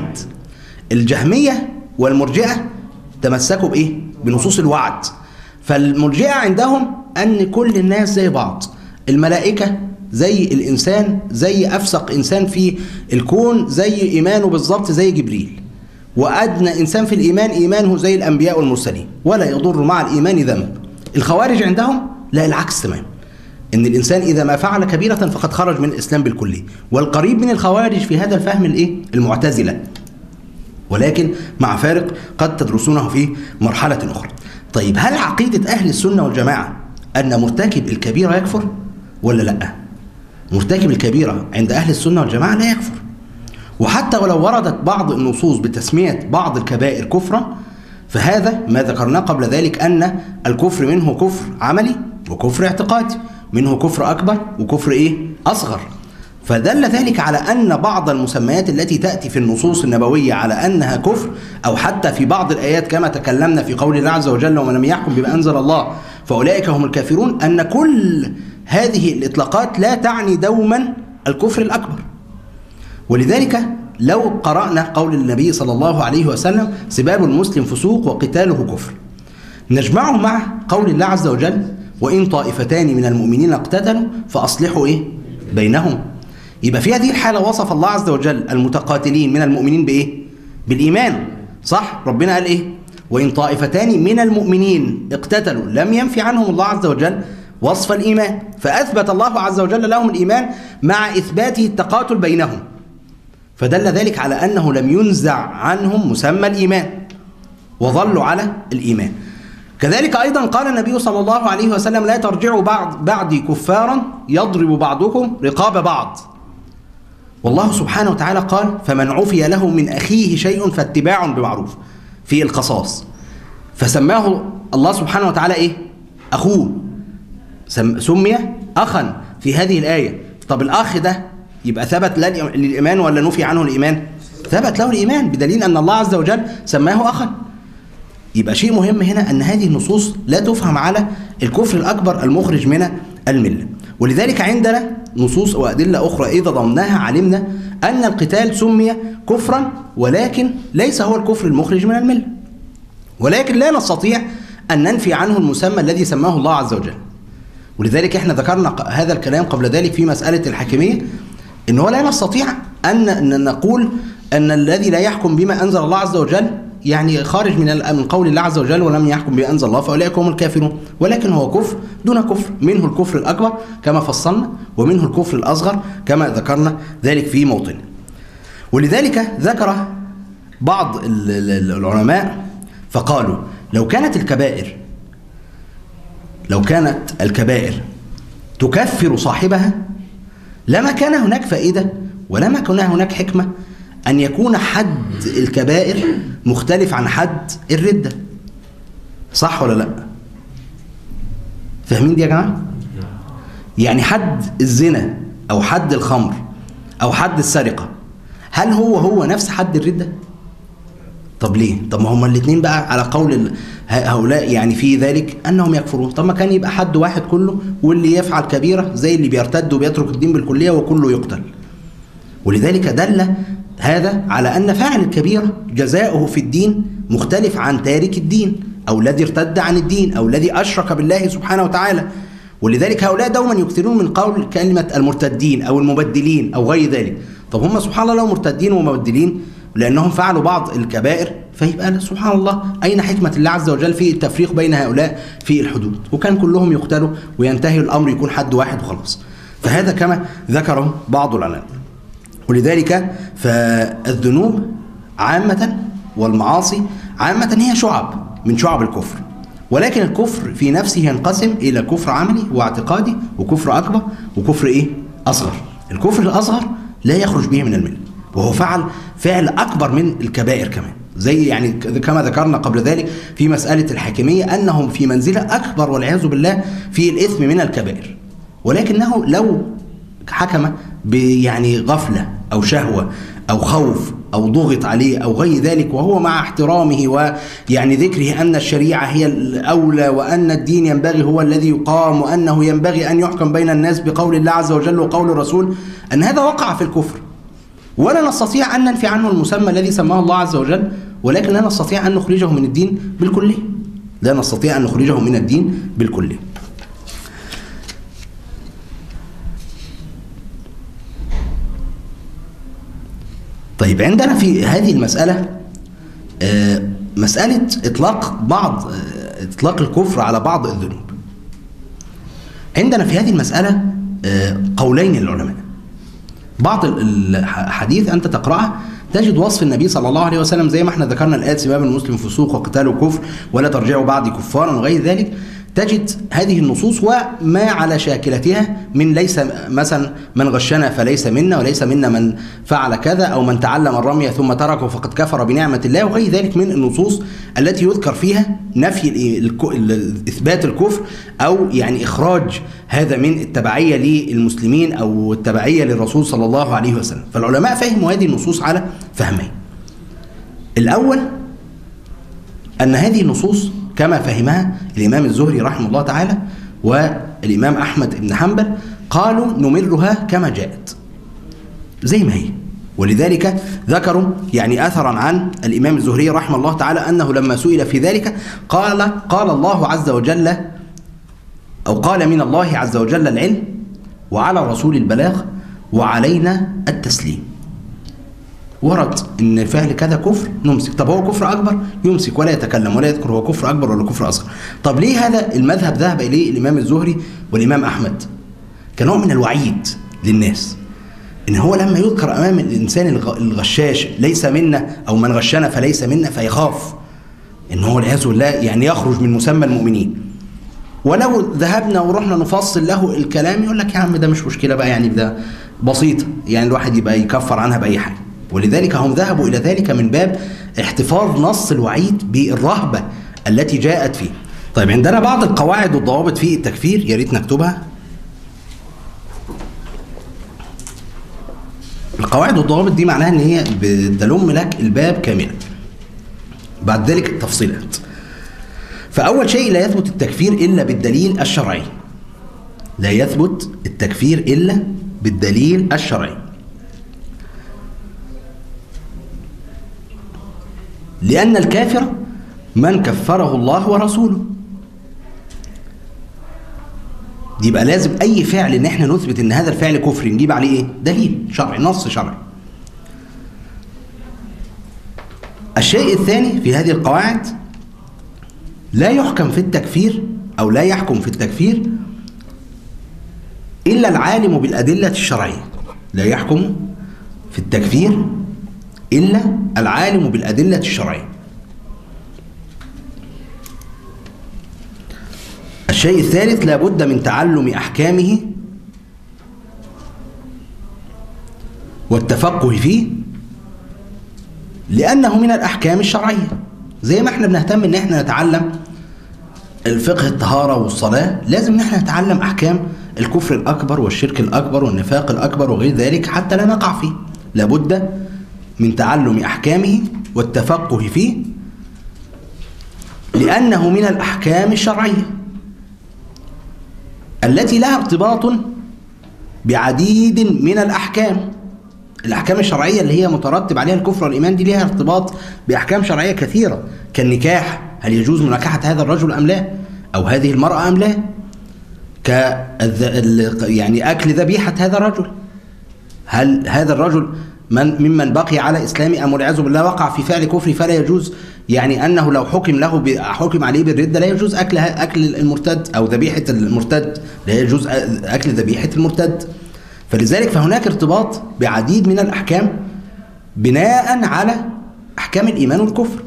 الجهمية والمرجئة تمسكوا بإيه؟ بنصوص الوعد. فالمرجئة عندهم أن كل الناس زي بعض، الملائكة زي الإنسان، زي أفسق إنسان في الكون زي إيمانه بالضبط زي جبريل، وأدنى إنسان في الإيمان إيمانه زي الأنبياء والمرسلين ولا يضر مع الإيمان ذنب. الخوارج عندهم لا، العكس تمام، إن الإنسان إذا ما فعل كبيرة فقد خرج من الإسلام بالكلية. والقريب من الخوارج في هذا الفهم الإيه؟ المعتزلة، ولكن مع فارق قد تدرسونه في مرحلة أخرى. طيب هل عقيدة أهل السنة والجماعة أن مرتكب الكبيرة يكفر ولا لأ؟ مرتكب الكبيرة عند أهل السنة والجماعة لا يكفر، وحتى ولو وردت بعض النصوص بتسمية بعض الكبائر كفرا فهذا ما ذكرناه قبل ذلك أن الكفر منه كفر عملي وكفر اعتقادي، منه كفر أكبر وكفر إيه؟ أصغر. فدل ذلك على أن بعض المسميات التي تأتي في النصوص النبوية على أنها كفر، أو حتى في بعض الآيات كما تكلمنا في قول الله عز وجل ومن لم يحكم بما أنزل الله فأولئك هم الكافرون، أن كل هذه الإطلاقات لا تعني دوما الكفر الأكبر. ولذلك لو قرأنا قول النبي صلى الله عليه وسلم سباب المسلم فسوق وقتاله كفر، نجمعه مع قول الله عز وجل وإن طائفتان من المؤمنين اقتتلوا فأصلحوا إيه؟ بينهم. يبقى في هذه الحالة وصف الله عز وجل المتقاتلين من المؤمنين بإيه؟ بالإيمان، صح؟ ربنا قال إيه؟ وإن طائفتان من المؤمنين اقتتلوا، لم ينفي عنهم الله عز وجل وصف الإيمان، فأثبت الله عز وجل لهم الإيمان مع إثباته التقاتل بينهم، فدل ذلك على أنه لم ينزع عنهم مسمى الإيمان وظلوا على الإيمان. كذلك أيضا قال النبي صلى الله عليه وسلم: لا ترجعوا بعد بعدي كفارا يضرب بعضكم رقاب بعض. والله سبحانه وتعالى قال: فمن عفي له من أخيه شيء فاتباع بمعروف في القصاص، فسماه الله سبحانه وتعالى إيه؟ أخوه، سمي أخا في هذه الآية. طب الأخ ده يبقى ثبت للإيمان ولا نفي عنه الإيمان؟ ثبت له الإيمان بدليل أن الله عز وجل سماه أخا. يبقى شيء مهم هنا أن هذه النصوص لا تفهم على الكفر الأكبر المخرج من الملة. ولذلك عندنا نصوص وأدلة أخرى إذا ضمناها علمنا أن القتال سمي كفرا، ولكن ليس هو الكفر المخرج من الملة، ولكن لا نستطيع أن ننفي عنه المسمى الذي سماه الله عز وجل. ولذلك احنا ذكرنا هذا الكلام قبل ذلك في مسألة الحاكمية، إن هو لا نستطيع أن نقول أن الذي لا يحكم بما أنزل الله عز وجل يعني خارج من من قول الله عز وجل: ولم يحكم بما أنزل الله فأولئك هم الكافرون. ولكن هو كفر دون كفر، منه الكفر الأكبر كما فصلنا، ومنه الكفر الأصغر كما ذكرنا ذلك في موطن. ولذلك ذكر بعض العلماء فقالوا: لو كانت الكبائر لو كانت الكبائر تكفر صاحبها لما كان هناك فائدة ولما كان هناك حكمة أن يكون حد الكبائر مختلف عن حد الردة. صح ولا لا؟ فاهمين دي يا جماعة؟ يعني حد الزنا أو حد الخمر أو حد السرقة، هل هو هو نفس حد الردة؟ طب ليه؟ طب ما هما الاثنين بقى على قول هؤلاء يعني في ذلك أنهم يكفرون. طب ما كان يبقى حد واحد كله، واللي يفعل كبيرة زي اللي بيرتد وبيترك الدين بالكلية وكله يقتل. ولذلك دل هذا على أن فاعل الكبيرة جزاؤه في الدين مختلف عن تارك الدين أو الذي ارتد عن الدين أو الذي أشرك بالله سبحانه وتعالى. ولذلك هؤلاء دوما يكثرون من قول كلمة المرتدين أو المبدلين أو غير ذلك. طب هم سبحان الله لو مرتدين ومبدلين لأنهم فعلوا بعض الكبائر، فيبقى سبحان الله أين حكمة الله عز وجل في التفريق بين هؤلاء في الحدود؟ وكان كلهم يقتلوا وينتهي الأمر يكون حد واحد وخلاص. فهذا كما ذكره بعض العلماء. ولذلك فالذنوب عامة والمعاصي عامة هي شعب من شعب الكفر، ولكن الكفر في نفسه ينقسم إلى كفر عملي واعتقادي وكفر أكبر وكفر إيه؟ أصغر. الكفر الأصغر لا يخرج به من الملة، وهو فعل فعل أكبر من الكبائر كمان، زي يعني كما ذكرنا قبل ذلك في مسألة الحاكمية أنهم في منزلة أكبر والعياذ بالله في الإثم من الكبائر، ولكنه لو حكم يعني غفلة أو شهوة أو خوف أو ضغط عليه أو غير ذلك، وهو مع احترامه ويعني ذكره أن الشريعة هي الأولى وأن الدين ينبغي هو الذي يقام وأنه ينبغي أن يحكم بين الناس بقول الله عز وجل وقول الرسول، أن هذا وقع في الكفر. ولا نستطيع أن ننفي عنه المسمى الذي سماه الله عز وجل، ولكن لا نستطيع أن نخرجه من الدين بالكلية. لا نستطيع أن نخرجه من الدين بالكلية. طيب عندنا في هذه المسألة مسألة إطلاق بعض إطلاق الكفر على بعض الذنوب. عندنا في هذه المسألة قولين للعلماء. بعض الحديث أنت تقرأها تجد وصف النبي صلى الله عليه وسلم زي ما احنا ذكرنا الآيات: سباب المسلم فسوق وقتاله كفر ولا ترجعوا بعدي كفارا وغير ذلك. تجد هذه النصوص وما على شاكلتها من ليس مثلا من غشنا فليس منا، وليس منا من فعل كذا، أو من تعلم الرمي ثم تركه فقد كفر بنعمة الله، وغير ذلك من النصوص التي يذكر فيها نفي إثبات الكفر أو يعني إخراج هذا من التبعية للمسلمين أو التبعية للرسول صلى الله عليه وسلم. فالعلماء فهموا هذه النصوص على فهمين. الأول أن هذه النصوص كما فهمها الإمام الزهري رحمه الله تعالى والإمام أحمد بن حنبل، قالوا نمرها كما جاءت زي ما هي. ولذلك ذكروا يعني أثرا عن الإمام الزهري رحمه الله تعالى أنه لما سئل في ذلك قال قال الله عز وجل أو قال من الله عز وجل العلم وعلى الرسول البلاغ وعلينا التسليم. ورد ان فعل كذا كفر نمسك. طب هو كفر اكبر يمسك ولا يتكلم ولا يذكر هو كفر اكبر ولا كفر اصغر. طب ليه هذا المذهب ذهب اليه الامام الزهري والامام احمد؟ كنوع من الوعيد للناس ان هو لما يذكر امام الانسان الغشاش ليس منا او من غشنا فليس منا فيخاف ان هو والعياذ بالله يعني يخرج من مسمى المؤمنين. ولو ذهبنا ورحنا نفصل له الكلام يقول لك يا عم ده مش مشكله بقى، يعني ده بسيطه، يعني الواحد يبقى يكفر عنها باي حاجه. ولذلك هم ذهبوا الى ذلك من باب احتفاظ نص الوعيد بالرهبه التي جاءت فيه. طيب عندنا بعض القواعد والضوابط في التكفير يا ريت نكتبها. القواعد والضوابط دي معناها ان هي بتلم لك الباب كاملا. بعد ذلك التفصيلات. فأول شيء لا يثبت التكفير إلا بالدليل الشرعي. لا يثبت التكفير إلا بالدليل الشرعي. لأن الكافر من كفره الله ورسوله. يبقى لازم أي فعل إن احنا نثبت إن هذا الفعل كفر نجيب عليه إيه؟ دليل شرعي، نص شرعي. الشيء الثاني في هذه القواعد لا يحكم في التكفير أو لا يحكم في التكفير إلا العالم بالأدلة الشرعية. لا يحكم في التكفير إلا العالم بالأدلة الشرعية. الشيء الثالث لا بد من تعلم أحكامه والتفقه فيه لأنه من الأحكام الشرعية. زي ما احنا بنهتم ان احنا نتعلم الفقه الطهارة والصلاة، لازم ان احنا نتعلم احكام الكفر الاكبر والشرك الاكبر والنفاق الاكبر وغير ذلك حتى لا نقع فيه. لابد من تعلم احكامه والتفقه فيه لانه من الاحكام الشرعية التي لها ارتباط بعديد من الاحكام. الأحكام الشرعية اللي هي مترتب عليها الكفر والإيمان دي لها ارتباط بأحكام شرعية كثيرة، كالنكاح، هل يجوز مناكحة هذا الرجل أم لا؟ أو هذه المرأة أم لا؟ ك يعني أكل ذبيحة هذا الرجل، هل هذا الرجل من ممن بقي على إسلامه أم والعياذ بالله وقع في فعل كفر فلا يجوز، يعني أنه لو حكم له حكم عليه بالردة لا يجوز أكل أكل المرتد أو ذبيحة المرتد، لا يجوز أكل ذبيحة المرتد. فلذلك فهناك ارتباط بعديد من الأحكام بناء على أحكام الإيمان والكفر.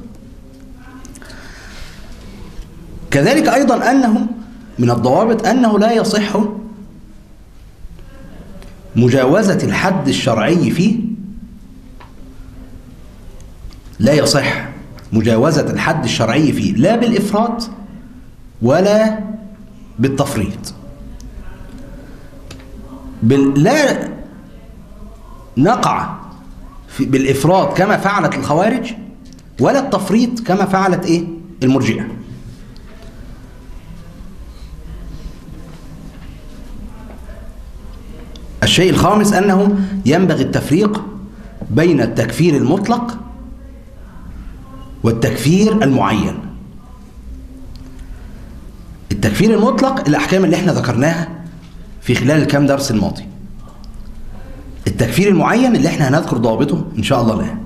كذلك أيضا أنه من الضوابط أنه لا يصح مجاوزة الحد الشرعي فيه، لا يصح مجاوزة الحد الشرعي فيه لا بالإفراط ولا بالتفريط. بال... لا نقع في بالإفراط كما فعلت الخوارج ولا التفريط كما فعلت إيه؟ المرجئة. الشيء الخامس أنه ينبغي التفريق بين التكفير المطلق والتكفير المعين. التكفير المطلق الأحكام اللي احنا ذكرناها في خلال الكام درس الماضي. التكفير المعين اللي احنا هنذكر ضوابطه إن شاء الله الآن.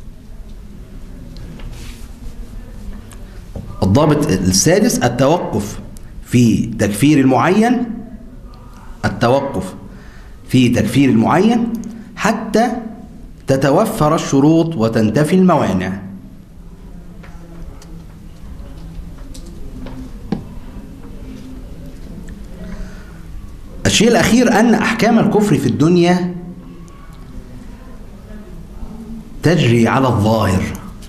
الضابط السادس التوقف في تكفير المعين، التوقف في تكفير المعين حتى تتوفر الشروط وتنتفي الموانع. الشيء الأخير أن أحكام الكفر في الدنيا تجري على الظاهر.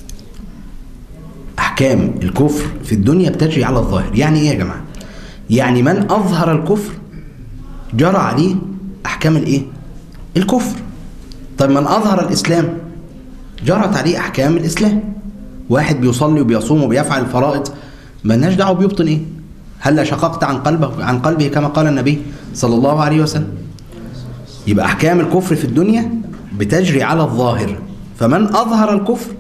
أحكام الكفر في الدنيا بتجري على الظاهر. يعني إيه يا جماعة؟ يعني من أظهر الكفر جرى عليه أحكام الإيه؟ الكفر. طيب من أظهر الإسلام جرت عليه أحكام الإسلام. واحد بيصلي وبيصوم وبيفعل الفرائض مالناش دعوه بيبطن إيه؟ هل شققت عن قلبه عن قلبه كما قال النبي صلى الله عليه وسلم. يبقى أحكام الكفر في الدنيا بتجري على الظاهر، فمن أظهر الكفر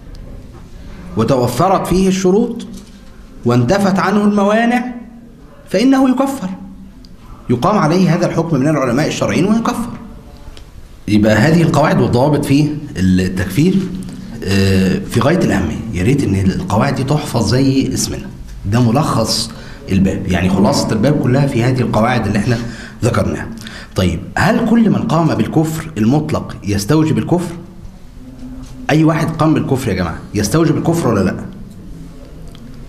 وتوفرت فيه الشروط وانتفت عنه الموانع فإنه يكفر، يقام عليه هذا الحكم من العلماء الشرعيين ويكفر. يبقى هذه القواعد والضوابط في التكفير في غاية الأهمية. يا ريت إن القواعد دي تحفظ زي اسمنا. ده ملخص الباب، يعني خلاصة الباب كلها في هذه القواعد اللي احنا ذكرناها. طيب هل كل من قام بالكفر المطلق يستوجب الكفر؟ أي واحد قام بالكفر يا جماعة يستوجب الكفر ولا لا؟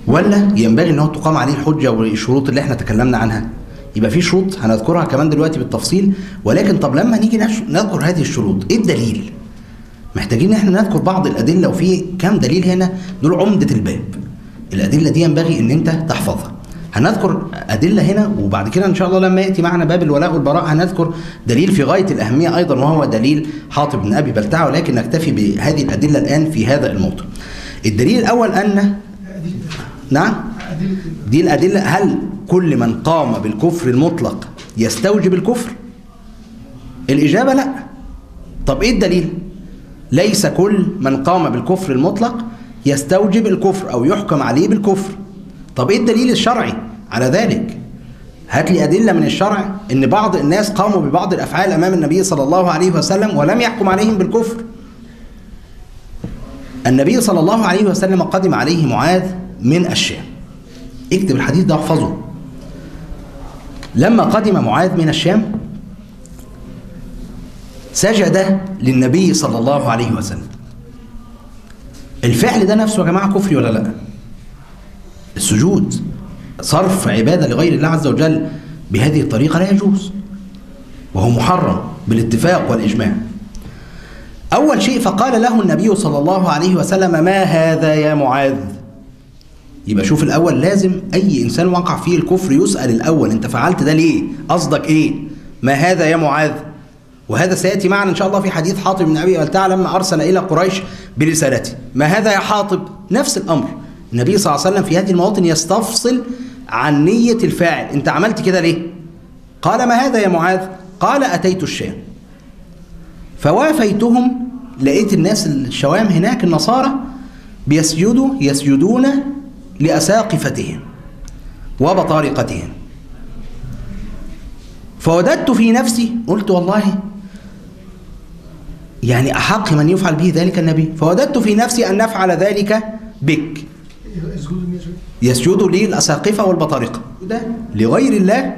ولا ينبغي ان هو تقام عليه الحجه والشروط اللي احنا تكلمنا عنها؟ يبقى في شروط هنذكرها كمان دلوقتي بالتفصيل، ولكن طب لما نيجي نذكر هذه الشروط ايه الدليل؟ محتاجين ان احنا نذكر بعض الادله، وفي كام دليل هنا دول عمده الباب. الادله دي ينبغي ان انت تحفظها. هنذكر ادله هنا، وبعد كده ان شاء الله لما ياتي معنا باب الولاء والبراء هنذكر دليل في غايه الاهميه ايضا، وهو دليل حاطب بن ابي بلتعه، ولكن نكتفي بهذه الادله الان في هذا الموضوع. الدليل الاول ان نعم دي الادله. هل كل من قام بالكفر المطلق يستوجب الكفر؟ الاجابه لا. طب ايه الدليل؟ ليس كل من قام بالكفر المطلق يستوجب الكفر او يحكم عليه بالكفر. طب ايه الدليل الشرعي على ذلك؟ هات لي ادله من الشرع ان بعض الناس قاموا ببعض الافعال امام النبي صلى الله عليه وسلم ولم يحكم عليهم بالكفر. النبي صلى الله عليه وسلم قدم عليه معاذ من الشام. اكتب الحديث ده احفظه. لما قدم معاذ من الشام سجد للنبي صلى الله عليه وسلم. الفعل ده نفسه يا جماعه كفري ولا لا؟ السجود صرف عباده لغير الله عز وجل بهذه الطريقه لا يجوز، وهو محرم بالاتفاق والاجماع. اول شيء فقال له النبي صلى الله عليه وسلم: ما هذا يا معاذ؟ يبقى شوف الاول، لازم اي انسان وقع فيه الكفر يسال الاول انت فعلت ده ليه؟ قصدك ايه؟ ما هذا يا معاذ؟ وهذا سياتي معنا ان شاء الله في حديث حاطب بن ابي بلتعه لما ارسل الى قريش برسالته. ما هذا يا حاطب؟ نفس الامر. النبي صلى الله عليه وسلم في هذه المواطن يستفصل عن نيه الفاعل. انت عملت كده ليه؟ قال: ما هذا يا معاذ؟ قال: اتيت الشام فوافيتهم، لقيت الناس الشوام هناك النصارى بيسجدوا يسجدون لأساقفتهم وبطارقتهم، فوددت في نفسي، قلت والله يعني أحق من يفعل به ذلك النبي، فوددت في نفسي أن نفعل ذلك بك. يسجدوا لي الأساقفة والبطارقة ده لغير الله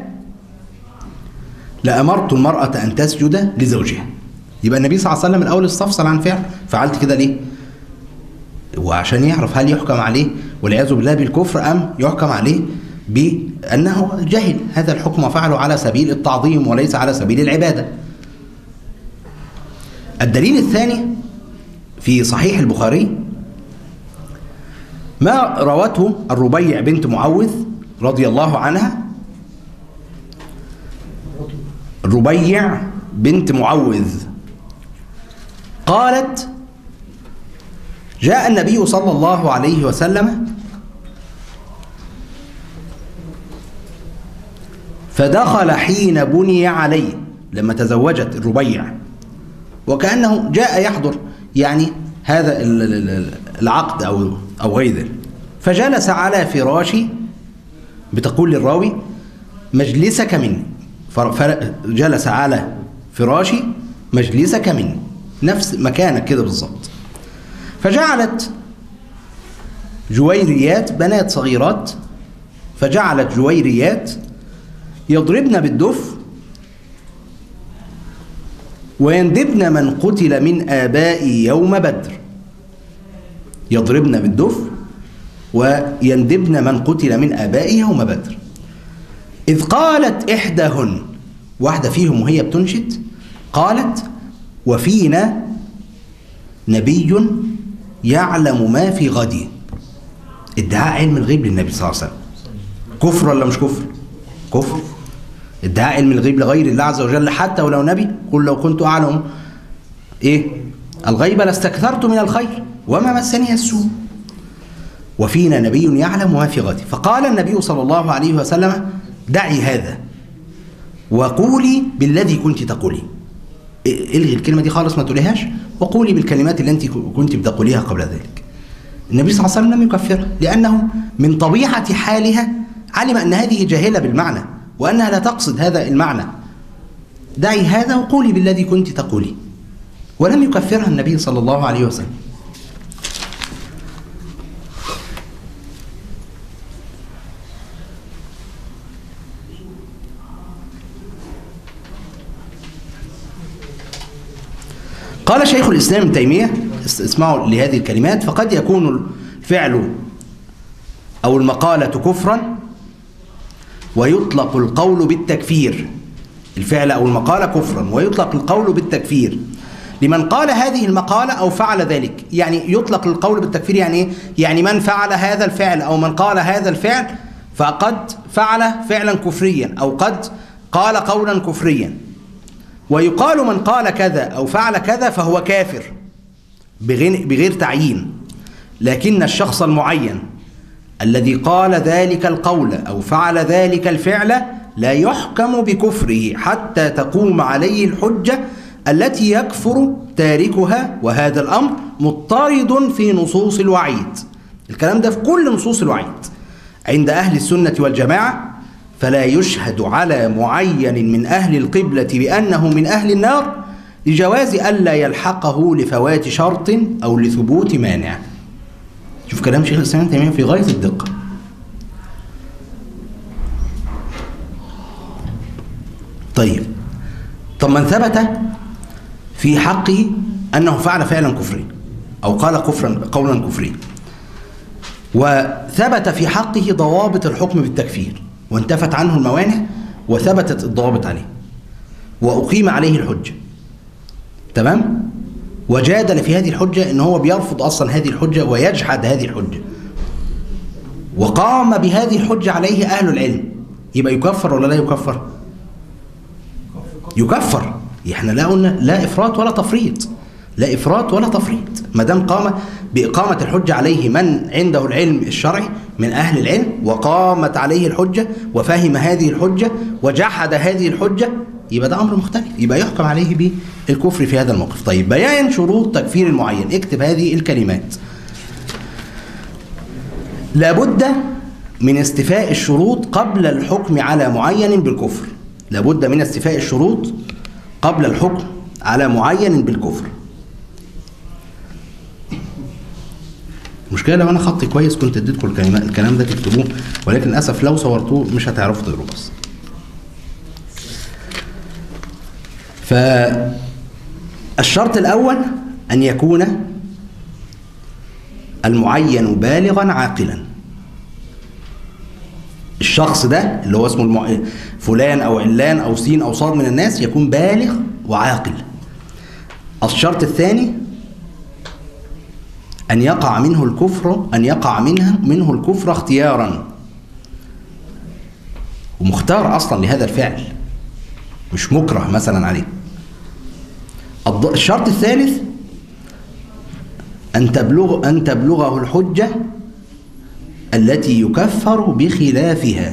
لأمرت المرأة أن تسجد لزوجها. يبقى النبي صلى الله عليه وسلم الأول استفصل عن فعل، فعلت كده ليه؟ وعشان يعرف هل يحكم عليه والعياذ بالله بالكفر أم يحكم عليه بأنه جهل هذا الحكم وفعله على سبيل التعظيم وليس على سبيل العبادة. الدليل الثاني في صحيح البخاري ما روته الربيع بنت معوذ رضي الله عنها. الربيع بنت معوذ قالت: جاء النبي صلى الله عليه وسلم فدخل حين بني عليه، لما تزوجت الربيع، وكأنه جاء يحضر يعني هذا العقد أو أو غير ذلك، فجلس على فراشي، بتقول للراوي: مجلسك مني، فجلس على فراشي مجلسك مني، نفس مكانك كده بالظبط. فجعلت جويريات بنات صغيرات، فجعلت جويريات يضربن بالدف ويندبن من قتل من آبائي يوم بدر. يضربن بالدف ويندبن من قتل من آبائي يوم بدر. إذ قالت إحداهن، واحدة فيهم وهي بتنشد، قالت: وفينا نبي يعلم ما في غد. ادعاء علم الغيب للنبي صلى الله عليه وسلم كفر ولا مش كفر؟ كفر. ادعاء علم الغيب لغير الله عز وجل حتى ولو نبي. قل لو كنت أعلم إيه الغيب لاستكثرت من الخير وما مسني السوء. وفينا نبي يعلم ما في غد. فقال النبي صلى الله عليه وسلم: دعي هذا وقولي بالذي كنت تقولي. الغي الكلمة دي خالص ما تقوليهاش، وقولي بالكلمات اللي انت كنت بتقوليها قبل ذلك. النبي صلى الله عليه وسلم لم يكفرها، لأنه من طبيعة حالها علم أن هذه جاهلة بالمعنى وأنها لا تقصد هذا المعنى. دعي هذا وقولي بالذي كنت تقولي، ولم يكفرها النبي صلى الله عليه وسلم. قال شيخ الإسلام ابن تيمية، اسمعوا لهذه الكلمات: فقد يكون الفعل أو المقالة كفرا ويطلق القول بالتكفير. الفعل أو المقالة كفرا ويطلق القول بالتكفير لمن قال هذه المقالة أو فعل ذلك. يعني يطلق القول بالتكفير يعني إيه؟ يعني من فعل هذا الفعل أو من قال هذا الفعل فقد فعل فعلا كفريا أو قد قال قولا كفريا. ويقال من قال كذا أو فعل كذا فهو كافر بغير تعيين، لكن الشخص المعين الذي قال ذلك القول أو فعل ذلك الفعل لا يحكم بكفره حتى تقوم عليه الحجة التي يكفر تاركها، وهذا الأمر مضطرد في نصوص الوعيد. الكلام ده في كل نصوص الوعيد. عند أهل السنة والجماعة فلا يشهد على معين من أهل القبلة بأنه من أهل النار لجواز ألا يلحقه لفوات شرط أو لثبوت مانع. شوف كلام شيخ الإسلام ابن تيمية في غاية الدقة. طيب، طب من ثبت في حقه أنه فعل فعلا كفري أو قال كفرا قولا كفري وثبت في حقه ضوابط الحكم بالتكفير وانتفت عنه الموانع وثبتت الضوابط عليه وأقيم عليه الحجة، تمام؟ وجادل في هذه الحجة إن هو بيرفض أصلا هذه الحجة ويجحد هذه الحجة، وقام بهذه الحجة عليه أهل العلم، يبقى يكفر ولا لا يكفر؟ يكفر. احنا لا قلنا لا إفراط ولا تفريط، لا إفراط ولا تفريط، ما دام قام بإقامة الحجة عليه من عنده العلم الشرعي من أهل العلم وقامت عليه الحجة وفهم هذه الحجة وجحد هذه الحجة، يبقى ده أمر مختلف، يبقى يحكم عليه بالكفر في هذا الموقف. طيب، بيان شروط تكفير المعين. اكتب هذه الكلمات. لابد من استيفاء الشروط قبل الحكم على معين بالكفر. لابد من استيفاء الشروط قبل الحكم على معين بالكفر. المشكلة لو أنا خطي كويس كنت اديتكم الكلمات الكلام ده تكتبوه، ولكن للأسف لو صورتوه مش هتعرفوا تقروه. بس فالشرط الأول أن يكون المعين بالغا عاقلا. الشخص ده اللي هو اسمه المع... فلان أو علان أو سين أو صاد من الناس يكون بالغ وعاقل. الشرط الثاني أن يقع منه الكفر أن يقع منه منه الكفر اختيارا، ومختار أصلا لهذا الفعل، مش مكره مثلا عليه. الشرط الثالث أن تبلغ أن تبلغه الحجة التي يكفر بخلافها.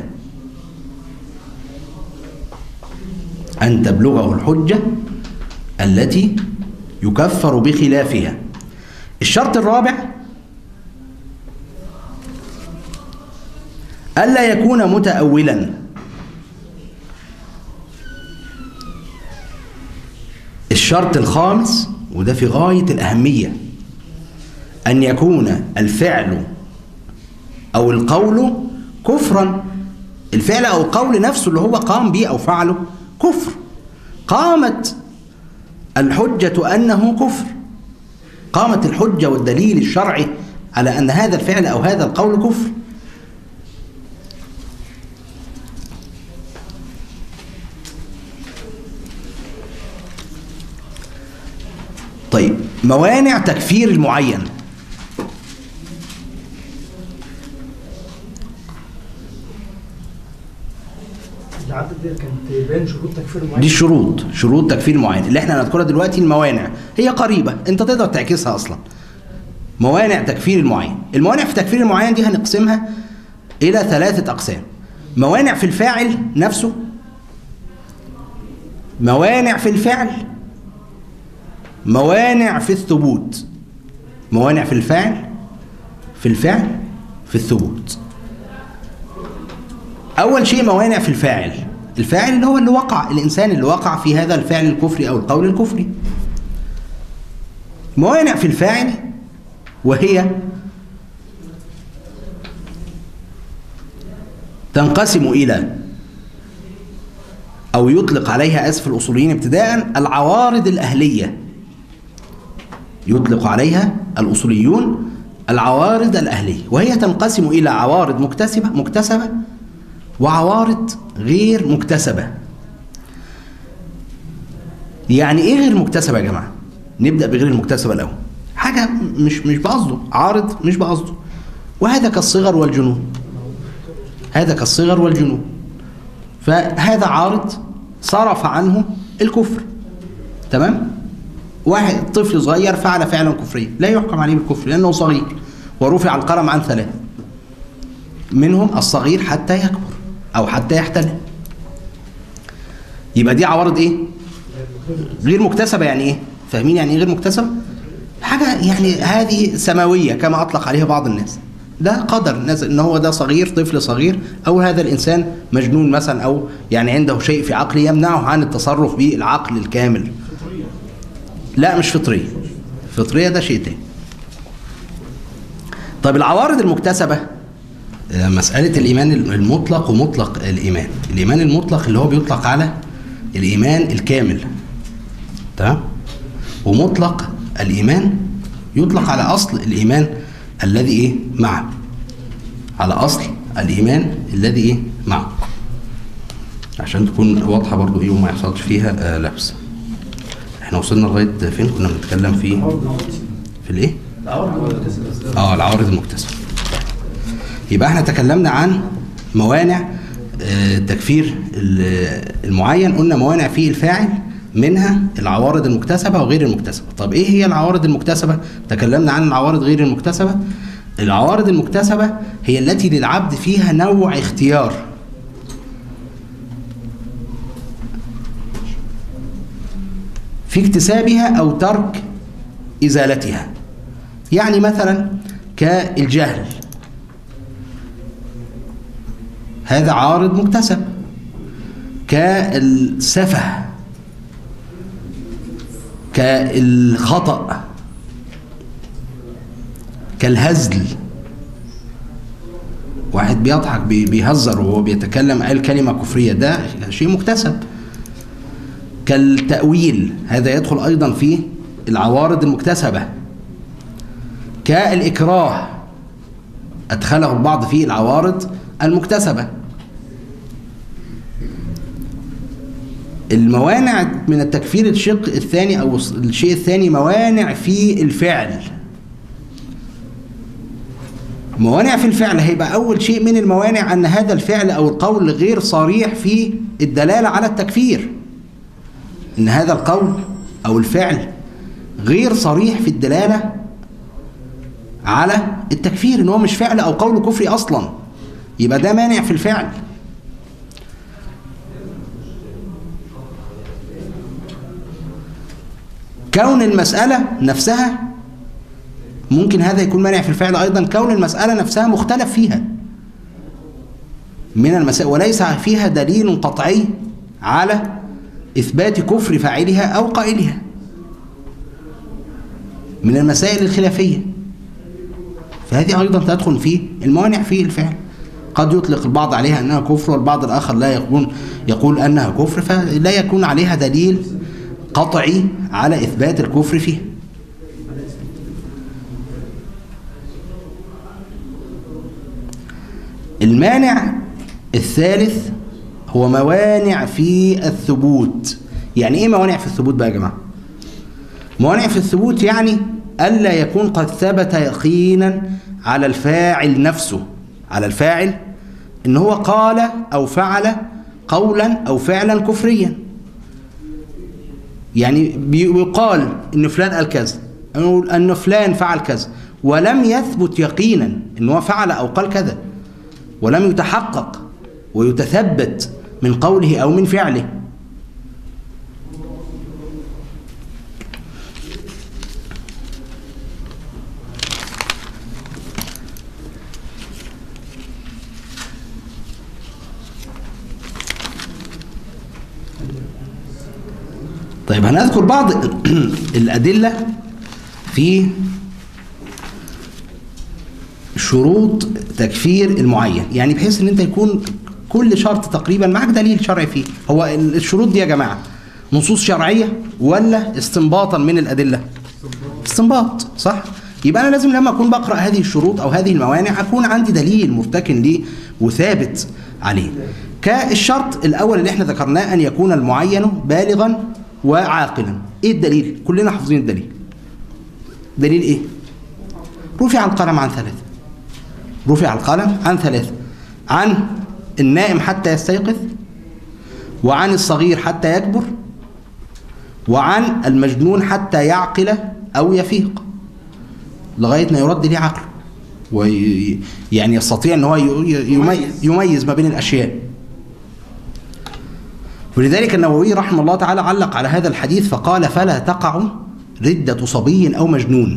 أن تبلغه الحجة التي يكفر بخلافها. الشرط الرابع ألا يكون متأولا. الشرط الخامس وده في غاية الأهمية أن يكون الفعل أو القول كفرا. الفعل أو القول نفسه اللي هو قام به أو فعله كفر، قامت الحجة أنه كفر، قامت الحجة والدليل الشرعي على أن هذا الفعل أو هذا القول كفر. طيب، موانع تكفير المعين. العدد دي كانت بين شروط تكفير المعين. دي الشروط، شروط تكفير المعين اللي احنا هنذكرها دلوقتي. الموانع هي قريبة، انت تقدر تعكسها اصلا. موانع تكفير المعين. الموانع في تكفير المعين دي هنقسمها الى ثلاثة اقسام. موانع في الفاعل نفسه، موانع في الفعل، موانع في الثبوت. موانع في الفعل، في الفعل، في الثبوت. أول شيء موانع في الفاعل. الفاعل اللي هو اللي وقع، الإنسان اللي وقع في هذا الفعل الكفري أو القول الكفري. موانع في الفاعل وهي تنقسم إلى أو يطلق عليها أسف الأصوليين ابتداء العوارض الأهلية. يطلق عليها الأصوليون العوارض الأهلية، وهي تنقسم إلى عوارض مكتسبة مكتسبة وعوارض غير مكتسبة. يعني إيه غير مكتسبة يا جماعة؟ نبدأ بغير المكتسبة الأول. حاجة مش مش بقصده، عارض مش بقصده، وهذا كالصغر والجنون. هذا كالصغر والجنون. فهذا عارض صرف عنه الكفر. تمام؟ واحد طفل صغير فعل فعلا كفريا لا يحكم عليه بالكفر لأنه صغير، ورفع القلم عن ثلاث، منهم الصغير حتى يكبر أو حتى يحتلم. يبقى دي عوارض إيه؟ غير مكتسبة. يعني إيه؟ فاهمين يعني إيه غير مكتسبة؟ حاجة يعني هذه سماوية كما أطلق عليها بعض الناس. ده قدر نزل إن هو ده صغير، طفل صغير، أو هذا الإنسان مجنون مثلا، أو يعني عنده شيء في عقله يمنعه عن التصرف بالعقل الكامل. لا مش فطرية. فطرية ده شيء تاني. طيب العوارض المكتسبة، مسألة الإيمان المطلق ومطلق الإيمان. الإيمان المطلق اللي هو بيطلق على الإيمان الكامل، تمام؟ ومطلق الإيمان يطلق على أصل الإيمان الذي إيه معه، على أصل الإيمان الذي إيه معه، عشان تكون واضحة برضو إيه وما يحصلش فيها آه لبس. احنا وصلنا لغاية فين كنا بنتكلم فيه؟ في الإيه؟ اه العوارض المكتسبة. يبقى احنا تكلمنا عن موانع آه تكفير المعين. قلنا موانع فيه الفاعل، منها العوارض المكتسبة وغير المكتسبة. طب ايه هي العوارض المكتسبة؟ تكلمنا عن العوارض غير المكتسبة. العوارض المكتسبة هي التي للعبد فيها نوع اختيار، في اكتسابها أو ترك إزالتها. يعني مثلا كالجهل، هذا عارض مكتسب. كالسفه، كالخطأ، كالهزل، واحد بيضحك بيهزر وهو بيتكلم قال كلمة كفرية، ده شيء مكتسب. كالتأويل، هذا يدخل أيضا في العوارض المكتسبة. كالإكراه، أدخله البعض في العوارض المكتسبة. الموانع من التكفير الشق الثاني أو الشيء الثاني موانع في الفعل. موانع في الفعل هيبقى أول شيء من الموانع أن هذا الفعل أو القول غير صريح في الدلالة على التكفير. إن هذا القول أو الفعل غير صريح في الدلالة على التكفير، إن هو مش فعل أو قول كفري أصلا، يبقى ده مانع في الفعل. كون المسألة نفسها ممكن هذا يكون مانع في الفعل أيضا. كون المسألة نفسها مختلف فيها من المسائل وليس فيها دليل قطعي على إثبات كفر فاعلها أو قائلها، من المسائل الخلافية، فهذه أيضا تدخل في الموانع في الفعل. قد يطلق البعض عليها أنها كفر والبعض الآخر لا يكون يقول أنها كفر، فلا يكون عليها دليل قطعي على إثبات الكفر فيه. المانع الثالث هو موانع في الثبوت. يعني ايه موانع في الثبوت بقى يا جماعه؟ موانع في الثبوت يعني الا يكون قد ثبت يقينا على الفاعل نفسه، على الفاعل ان هو قال او فعل قولا او فعلا كفريا. يعني بيقال ان فلان قال كذا، ان فلان فعل كذا، ولم يثبت يقينا ان هو فعل او قال كذا، ولم يتحقق ويتثبت من قوله أو من فعله. طيب هنذكر بعض الأدلة في شروط تكفير المعين، يعني بحيث ان انت يكون كل شرط تقريبا معك دليل شرعي فيه. هو الشروط دي يا جماعة نصوص شرعية ولا استنباطا من الأدلة؟ استنباط، صح؟ يبقى انا لازم لما اكون بقرا هذه الشروط او هذه الموانع اكون عندي دليل مرتكن ليه وثابت عليه. كالشرط الاول اللي احنا ذكرناه ان يكون المعين بالغا وعاقلا. ايه الدليل؟ كلنا حافظين الدليل. دليل ايه؟ رفع القلم عن ثلاثه. رفع القلم عن ثلاثه، عن النائم حتى يستيقظ، وعن الصغير حتى يكبر، وعن المجنون حتى يعقل أو يفيق، لغاية ما يرد ليه عقله ويعني يستطيع أن هو يميز ما بين الأشياء. ولذلك النووي رحمه الله تعالى علق على هذا الحديث فقال: فلا تقع ردة صبي أو مجنون.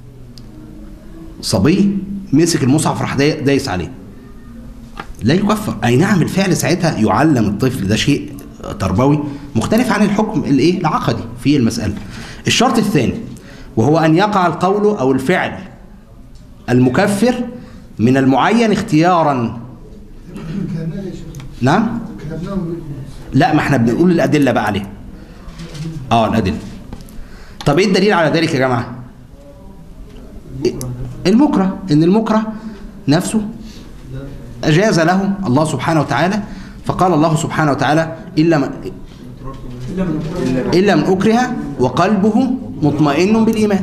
صبي مسك المصحف راح دايس عليه، لا يكفر. أي نعم الفعل ساعتها يعلم الطفل، ده شيء تربوي مختلف عن الحكم الايه العقدي في المسألة. الشرط الثاني وهو أن يقع القول أو الفعل المكفر من المعين اختيارا. نعم؟ لا، ما احنا بنقول الأدلة بقى عليه. اه الأدلة. طب ايه الدليل على ذلك يا جماعة؟ المكره، ان المكره نفسه أجاز له الله سبحانه وتعالى، فقال الله سبحانه وتعالى: إلا من إلا من أكره وقلبه مطمئن بالإيمان.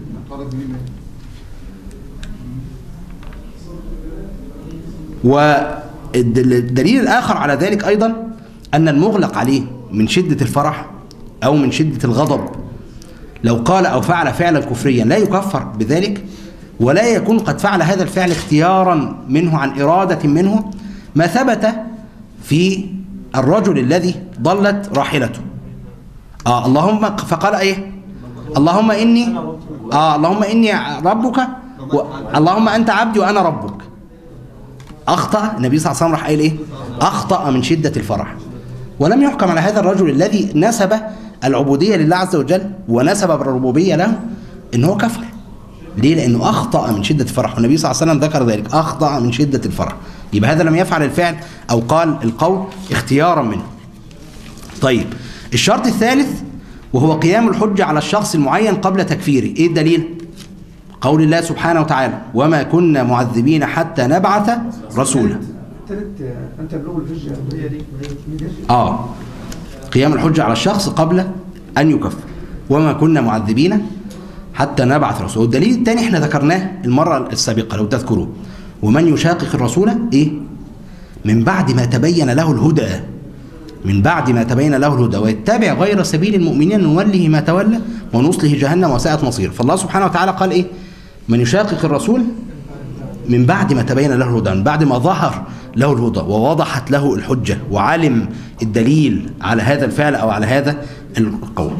والدليل الآخر على ذلك أيضا أن المغلق عليه من شدة الفرح أو من شدة الغضب لو قال أو فعل فعلا كفريا لا يكفر بذلك، ولا يكون قد فعل هذا الفعل اختيارا منه عن إرادة منه، ما ثبت في الرجل الذي ضلت راحلته. آه اللهم فقال ايه؟ اللهم اني اه اللهم اني ربك و... اللهم انت عبدي وانا ربك. اخطأ النبي صلى الله عليه وسلم، راح قايل ايه؟ اخطأ من شدة الفرح. ولم يحكم على هذا الرجل الذي نسب العبودية لله عز وجل ونسب الربوبية له ان هو كفر. ليه؟ لانه اخطأ من شدة الفرح، والنبي صلى الله عليه وسلم ذكر ذلك، اخطأ من شدة الفرح. يبقى هذا لم يفعل الفعل أو قال القول اختيارا منه. طيب الشرط الثالث وهو قيام الحجة على الشخص المعين قبل تكفيره. ايه الدليل؟ قول الله سبحانه وتعالى: وما كنا معذبين حتى نبعث رسولا. انت بلغ الحجة هي دي اه قيام الحجة على الشخص قبل أن يكفر. وما كنا معذبين حتى نبعث رسولا. والدليل الثاني احنا ذكرناه المرة السابقة لو تذكروا: ومن يشاقق الرسول ايه؟ من بعد ما تبين له الهدى، من بعد ما تبين له الهدى ويتبع غير سبيل المؤمنين نوله ما تولى ونصله جهنم وساءت مصير. فالله سبحانه وتعالى قال ايه؟ من يشاقق الرسول من بعد ما تبين له الهدى، من بعد ما ظهر له الهدى ووضحت له الحجة وعلم الدليل على هذا الفعل او على هذا القول.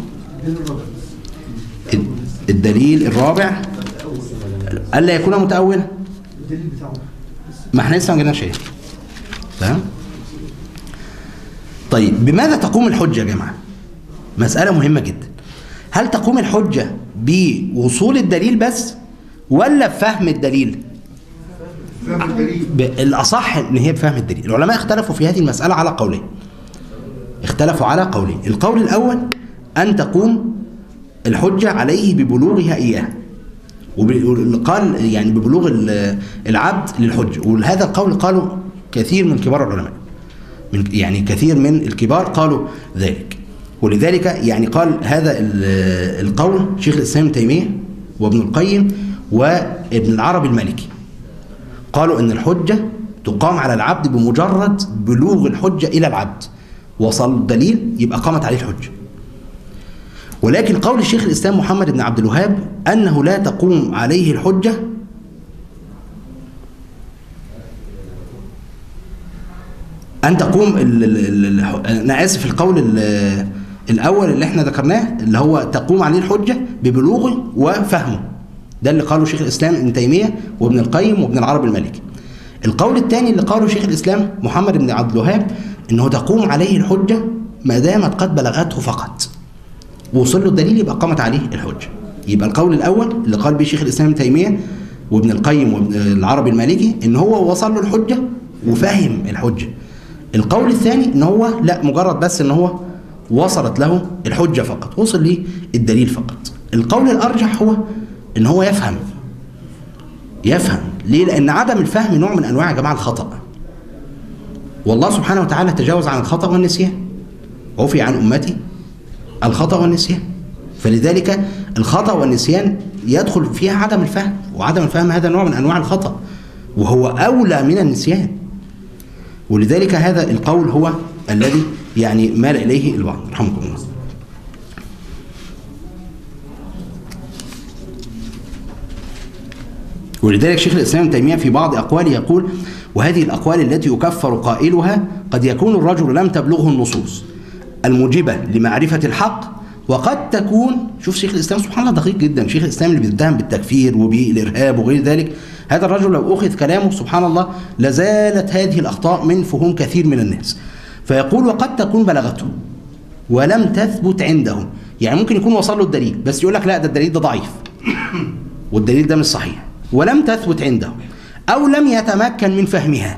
الدليل الرابع ألا يكون متأولا. ما احنا لسه ما جبناش شيء. تمام؟ طيب بماذا تقوم الحجة يا جماعة؟ مسألة مهمة جدا. هل تقوم الحجة بوصول الدليل بس ولا بفهم الدليل؟ فهم الدليل. الأصح ان هي بفهم الدليل. العلماء اختلفوا في هذه المسألة على قولين. اختلفوا على قولين. القول الأول أن تقوم الحجة عليه ببلوغها إياه. وقال يعني ببلوغ العبد للحجة. وهذا القول قالوا كثير من كبار العلماء، من يعني كثير من الكبار قالوا ذلك. ولذلك يعني قال هذا القول شيخ الإسلام ابن تيمية وابن القيم وابن العربي المالكي. قالوا ان الحجة تقام على العبد بمجرد بلوغ الحجة إلى العبد، وصل الدليل يبقى قامت عليه الحجة. ولكن قول الشيخ الإسلام محمد بن عبد الوهاب أنه لا تقوم عليه الحجة أن تقوم ال ال ال أنا آسف القول الأول اللي احنا ذكرناه اللي هو تقوم عليه الحجة ببلوغه وفهمه، ده اللي قاله شيخ الإسلام ابن تيمية وابن القيم وابن العربي المالكي. القول الثاني اللي قاله شيخ الإسلام محمد بن عبد الوهاب أنه تقوم عليه الحجة ما دامت قد بلغته فقط، ووصل له الدليل يبقى قامت عليه الحجة. يبقى القول الأول اللي قال به شيخ الإسلام ابن تيمية وابن القيم وابن العربي المالكي ان هو وصل له الحجة وفهم الحجة. القول الثاني ان هو لا، مجرد بس ان هو وصلت له الحجة فقط، وصل ليه الدليل فقط. القول الأرجح هو ان هو يفهم يفهم. ليه؟ لأن عدم الفهم نوع من أنواع يا جماعة الخطأ. والله سبحانه وتعالى تجاوز عن الخطأ والنسيان. عفي عن أمتي الخطأ والنسيان. فلذلك الخطأ والنسيان يدخل فيها عدم الفهم، وعدم الفهم هذا نوع من أنواع الخطأ، وهو أولى من النسيان. ولذلك هذا القول هو الذي يعني مال إليه البعض رحمكم الله. ولذلك شيخ الإسلام ابن تيمية في بعض أقواله يقول: وهذه الأقوال التي يكفر قائلها قد يكون الرجل لم تبلغه النصوص الموجبة لمعرفة الحق، وقد تكون، شوف شيخ الإسلام سبحان الله دقيق جدا، شيخ الإسلام اللي بيتهم بالتكفير وبالإرهاب وغير ذلك، هذا الرجل لو أخذ كلامه سبحان الله لزالت هذه الأخطاء من فهوم كثير من الناس. فيقول: وقد تكون بلغته ولم تثبت عنده. يعني ممكن يكون وصل له الدليل بس يقول لك لا ده الدليل ده ضعيف والدليل ده مش صحيح، ولم تثبت عنده أو لم يتمكن من فهمها.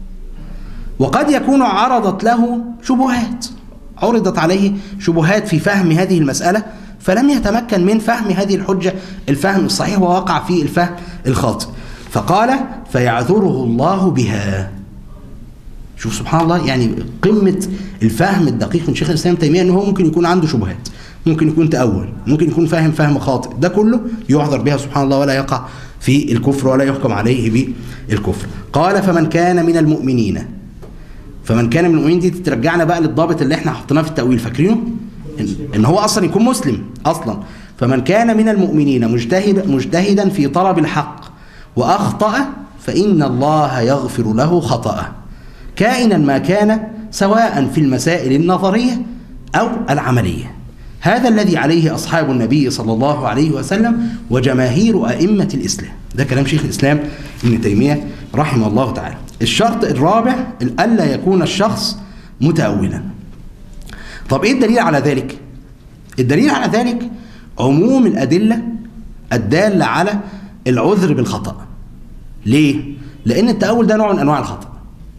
وقد يكون عرضت له شبهات، عرضت عليه شبهات في فهم هذه المسألة فلم يتمكن من فهم هذه الحجة الفهم الصحيح ووقع في الفهم الخاطئ. فقال: فيعذره الله بها. شوف سبحان الله، يعني قمة الفهم الدقيق من شيخ الإسلام ابن تيمية، أنه هو ممكن يكون عنده شبهات، ممكن يكون تأول، ممكن يكون فاهم فهم خاطئ، ده كله يعذر بها سبحان الله ولا يقع في الكفر ولا يحكم عليه بالكفر. قال: فمن كان من المؤمنين. فمن كان من المؤمنين دي ترجعنا بقى للضابط اللي احنا حطيناه في التأويل، فاكرينه؟ إن, ان هو اصلا يكون مسلم اصلا. فمن كان من المؤمنين مجتهد مجتهدا في طلب الحق واخطأ فإن الله يغفر له خطأه كائنا ما كان، سواء في المسائل النظرية أو العملية. هذا الذي عليه أصحاب النبي صلى الله عليه وسلم وجماهير أئمة الإسلام. ده كلام شيخ الإسلام ابن تيمية رحمه الله تعالى. الشرط الرابع: ألا يكون الشخص متأولا. طب إيه الدليل على ذلك؟ الدليل على ذلك عموم الأدلة الدالة على العذر بالخطأ. ليه؟ لأن التأول ده نوع من أنواع الخطأ.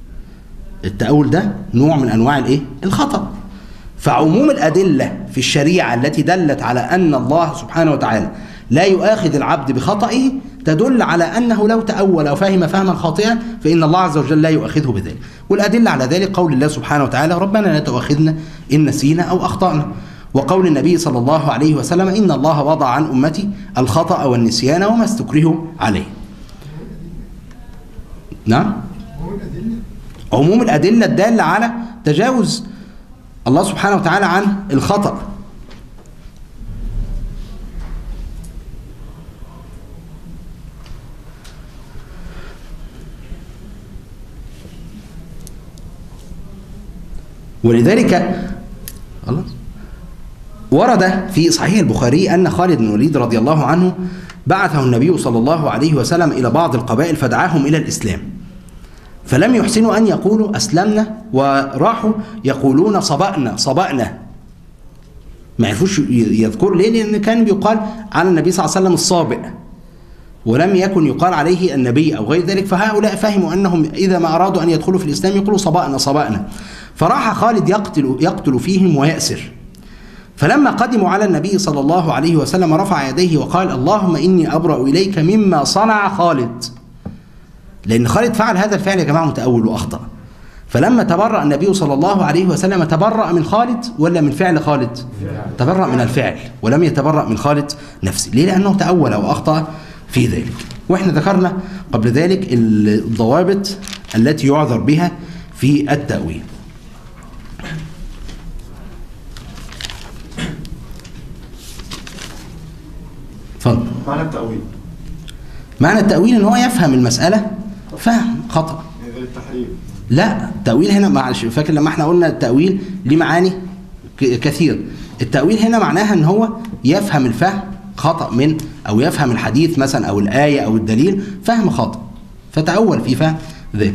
التأول ده نوع من أنواع الإيه؟ الخطأ. فعموم الأدلة في الشريعة التي دلت على أن الله سبحانه وتعالى لا يؤاخذ العبد بخطئه تدل على أنه لو تأول أو فهم فهما خاطئا فإن الله عز وجل لا يؤاخذه بذلك. والأدلة على ذلك قول الله سبحانه وتعالى: ربنا لا تؤاخذنا إن نسينا أو أخطأنا. وقول النبي صلى الله عليه وسلم: إن الله وضع عن أمتي الخطأ والنسيان وما استكرهوا عليه. نعم؟ عموم الأدلة الدالة على تجاوز الله سبحانه وتعالى عن الخطأ. ولذلك ورد في صحيح البخاري أن خالد بن الوليد رضي الله عنه بعثه النبي صلى الله عليه وسلم إلى بعض القبائل فدعاهم إلى الإسلام، فلم يحسنوا أن يقولوا أسلمنا، وراحوا يقولون صبأنا صبأنا، ما يعرفوش يذكروا. ليه؟ لأن كان بيقال على النبي صلى الله عليه وسلم الصابئ، ولم يكن يقال عليه النبي أو غير ذلك. فهؤلاء فهموا أنهم إذا ما أرادوا أن يدخلوا في الإسلام يقولوا صبأنا صبأنا، فراح خالد يقتل, يقتل فيهم ويأسر. فلما قدموا على النبي صلى الله عليه وسلم رفع يديه وقال: اللهم إني أبرأ إليك مما صنع خالد. لأن خالد فعل هذا الفعل يا جماعة متأول وأخطأ. فلما تبرأ النبي صلى الله عليه وسلم تبرأ من خالد ولا من فعل خالد؟ تبرأ من الفعل ولم يتبرأ من خالد نفسه. ليه؟ لأنه تأول وأخطأ في ذلك. وإحنا ذكرنا قبل ذلك الضوابط التي يعذر بها في التأويل. فضل. معنى التأويل معنى التأويل ان هو يفهم المسألة فهم خطأ. غير التحريف. لا، التأويل هنا معلش، فاكر لما احنا قلنا التأويل ليه معاني كثير. التأويل هنا معناها ان هو يفهم الفهم خطأ من، او يفهم الحديث مثلا او الآية او الدليل فهم خطأ فتأول في فهم ذلك.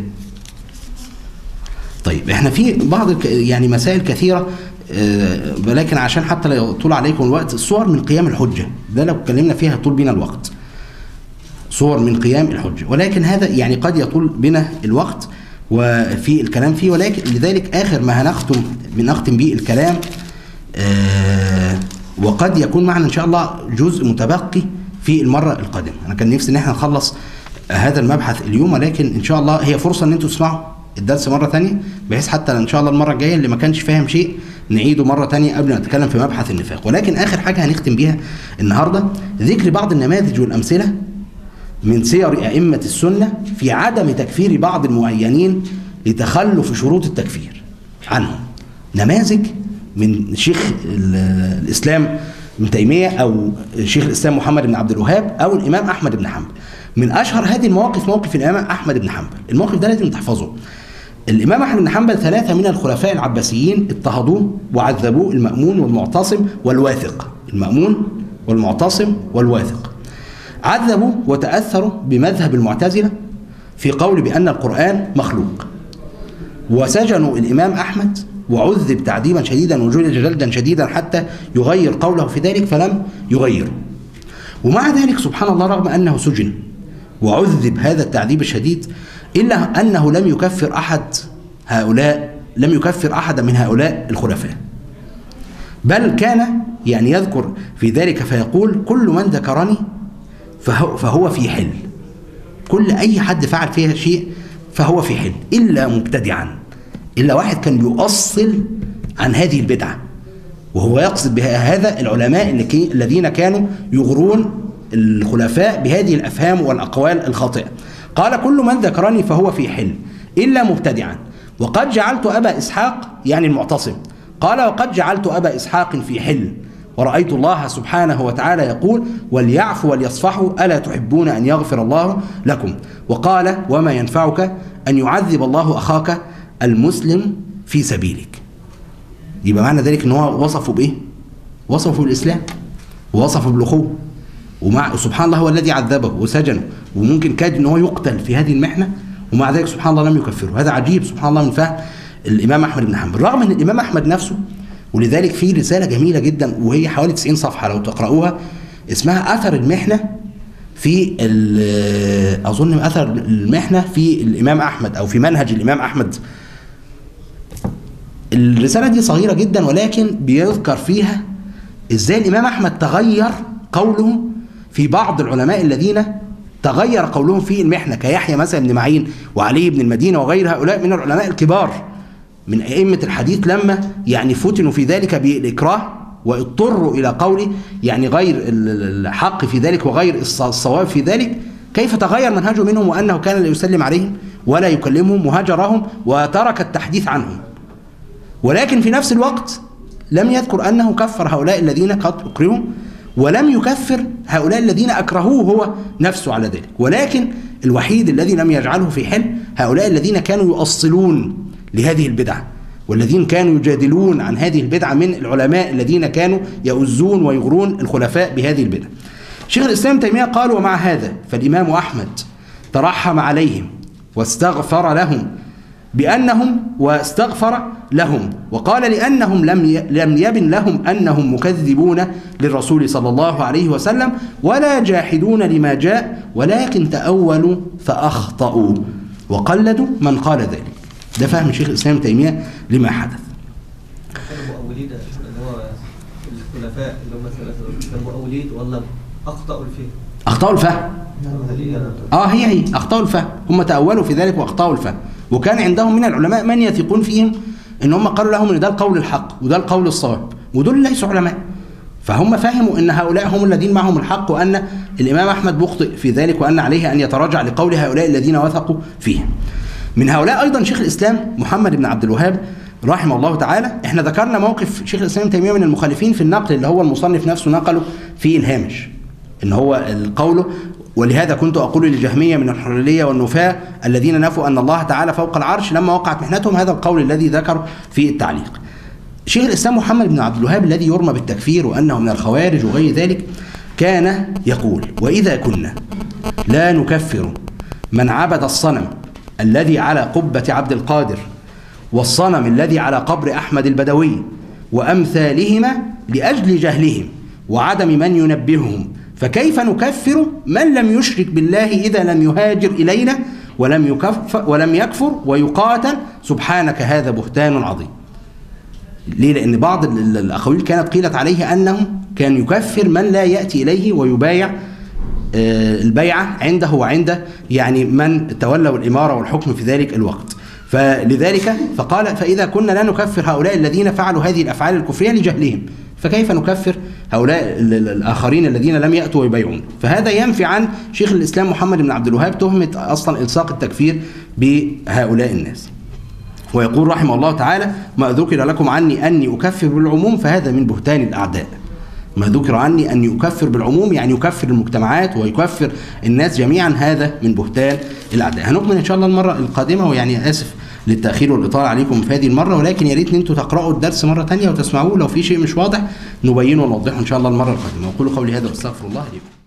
طيب احنا في بعض يعني مسائل كثيرة، ولكن عشان حتى لا يطول عليكم الوقت، الصور من قيام الحجة ده لو اتكلمنا فيها يطول بنا الوقت. صور من قيام الحجة، ولكن هذا يعني قد يطول بنا الوقت وفي الكلام فيه، ولكن لذلك آخر ما هنختم بنختم به الكلام آه وقد يكون معنا إن شاء الله جزء متبقي في المرة القادمة. أنا كان نفسي إن احنا نخلص هذا المبحث اليوم، ولكن ان شاء الله هي فرصه ان انتم تسمعوا الدرس مره ثانيه، بحيث حتى ان شاء الله المره الجايه اللي ما كانش فاهم شيء نعيده مره ثانيه قبل ما نتكلم في مبحث النفاق. ولكن اخر حاجه هنختم بيها النهارده ذكر بعض النماذج والامثله من سير ائمه السنه في عدم تكفير بعض المعينين لتخلف شروط التكفير عنهم. نماذج من شيخ الاسلام ابن تيميه او شيخ الاسلام محمد بن عبد الوهاب او الامام احمد بن حنبل. من اشهر هذه المواقف موقف الامام احمد بن حنبل. الموقف ده لازم تحفظه. الامام احمد بن حنبل ثلاثه من الخلفاء العباسيين اضطهدوه وعذبوه، المأمون والمعتصم والواثق. المأمون والمعتصم والواثق عذبوا وتأثروا بمذهب المعتزلة في قول بأن القرآن مخلوق، وسجنوا الإمام أحمد وعذب تعذيبا شديدا وجلد جلدا شديدا حتى يغير قوله في ذلك، فلم يغيره. ومع ذلك سبحان الله رغم أنه سجن وعذب هذا التعذيب الشديد إلا أنه لم يكفر أحد هؤلاء لم يكفر أحد من هؤلاء الخلفاء، بل كان يعني يذكر في ذلك فيقول: كل من ذكرني فهو, فهو في حل. كل أي حد فعل فيها شيء فهو في حل إلا مبتدعا، إلا واحد كان يؤصل عن هذه البدعة، وهو يقصد بهذا العلماء الذين كانوا يغرون الخلفاء بهذه الأفهام والأقوال الخاطئة. قال: كل من ذكرني فهو في حل إلا مبتدعا، وقد جعلت أبا إسحاق يعني المعتصم قال: وقد جعلت أبا إسحاق في حل، ورأيت الله سبحانه وتعالى يقول: وليعفوا وليصفحوا ألا تحبون أن يغفر الله لكم. وقال: وما ينفعك أن يعذب الله أخاك المسلم في سبيلك. يبقى معنى ذلك ان هو وصفه بايه؟ وصفه بالاسلام ووصفه بالاخوه، ومع سبحان الله هو الذي عذبه وسجنه وممكن كاد ان هو يقتل في هذه المحنه، ومع ذلك سبحان الله لم يكفره. هذا عجيب سبحان الله من فهم الامام احمد بن حنبل، رغم ان الامام احمد نفسه، ولذلك في رساله جميله جدا وهي حوالي تسعين صفحه لو تقرأوها، اسمها اثر المحنه في اظن اثر المحنه في الامام احمد او في منهج الامام احمد. الرسالة دي صغيرة جدا ولكن بيذكر فيها ازاي الامام احمد تغير قوله في بعض العلماء الذين تغير قولهم في المحنة، كيحيى مثلا بن معين وعلي بن المدينة وغير هؤلاء من العلماء الكبار من ائمة الحديث، لما يعني فتنوا في ذلك بالاكراه واضطروا الى قول يعني غير الحق في ذلك وغير الصواب في ذلك، كيف تغير منهجه منهم وانه كان لا يسلم عليهم ولا يكلمهم وهجرهم وترك التحديث عنهم. ولكن في نفس الوقت لم يذكر أنه كفر هؤلاء الذين قد أكرهوا، ولم يكفر هؤلاء الذين أكرهوه هو نفسه على ذلك، ولكن الوحيد الذي لم يجعله في حل هؤلاء الذين كانوا يؤصلون لهذه البدعة والذين كانوا يجادلون عن هذه البدعة من العلماء الذين كانوا يؤزون ويغرون الخلفاء بهذه البدعة. شيخ الإسلام تيمية قال: ومع هذا فالإمام أحمد ترحم عليهم واستغفر لهم بأنهم واستغفر لهم، وقال: لأنهم لم لم يبن لهم أنهم مكذبون للرسول صلى الله عليه وسلم ولا جاحدون لما جاء، ولكن تأولوا فأخطأوا وقلدوا من قال ذلك. ده فهم شيخ الإسلام تيمية لما حدث. المؤولين اللي هو الخلفاء اللي هم الثلاثة كانوا مؤولين ولا أخطأوا الفهم؟ أخطأوا الفهم. آه هي هي أخطأوا الفهم، هم تأولوا في ذلك وأخطأوا الفهم، وكان عندهم من العلماء من يثقون فيهم ان هم قالوا لهم ان ده القول الحق وده القول الصواب، ودول ليسوا علماء، فهم فهموا ان هؤلاء هم الذين معهم الحق وان الامام احمد مخطئ في ذلك وان عليه ان يتراجع لقول هؤلاء الذين وثقوا فيهم. من هؤلاء ايضا شيخ الاسلام محمد بن عبد الوهاب رحمه الله تعالى. احنا ذكرنا موقف شيخ الاسلام تيمية من المخالفين في النقل اللي هو المصنف نفسه نقله في الهامش، ان هو القول: ولهذا كنت أقول للجهمية من الحلولية والنفاة الذين نفوا أن الله تعالى فوق العرش لما وقعت محنتهم، هذا القول الذي ذكر في التعليق. شيخ الإسلام محمد بن عبد الوهاب الذي يرمى بالتكفير وأنه من الخوارج وغير ذلك كان يقول: وإذا كنا لا نكفر من عبد الصنم الذي على قبة عبد القادر والصنم الذي على قبر أحمد البدوي وأمثالهما لأجل جهلهم وعدم من ينبههم، فكيف نكفر من لم يشرك بالله إذا لم يهاجر إلينا ولم يكفر, ولم يكفر ويقاتل؟ سبحانك هذا بهتان عظيم. ليه؟ لأن بعض الأقاويل كانت قيلت عليه أنه كان يكفر من لا يأتي إليه ويبايع البيعة عنده وعند يعني من تولوا الإمارة والحكم في ذلك الوقت. فلذلك فقال فإذا كنا لا نكفر هؤلاء الذين فعلوا هذه الأفعال الكفرية لجهلهم، فكيف نكفر هؤلاء الآخرين الذين لم يأتوا ويبيعون؟ فهذا ينفي عن شيخ الإسلام محمد بن عبد الوهاب تهمة أصلا إلصاق التكفير بهؤلاء الناس. ويقول رحمه الله تعالى: ما ذكر لكم عني أني أكفر بالعموم فهذا من بهتان الأعداء. ما ذكر عني أني أكفر بالعموم يعني يكفر المجتمعات ويكفر الناس جميعا، هذا من بهتان الأعداء. هنكمل إن شاء الله المرة القادمة، ويعني آسف للتأخير والإطالة عليكم في هذه المرة، ولكن يا ريت ان انتم تقرأوا الدرس مرة تانية وتسمعوه، لو في شيء مش واضح نبينه ونوضحه إن شاء الله المرة القادمة. وأقول قولي هذا واستغفر الله لي.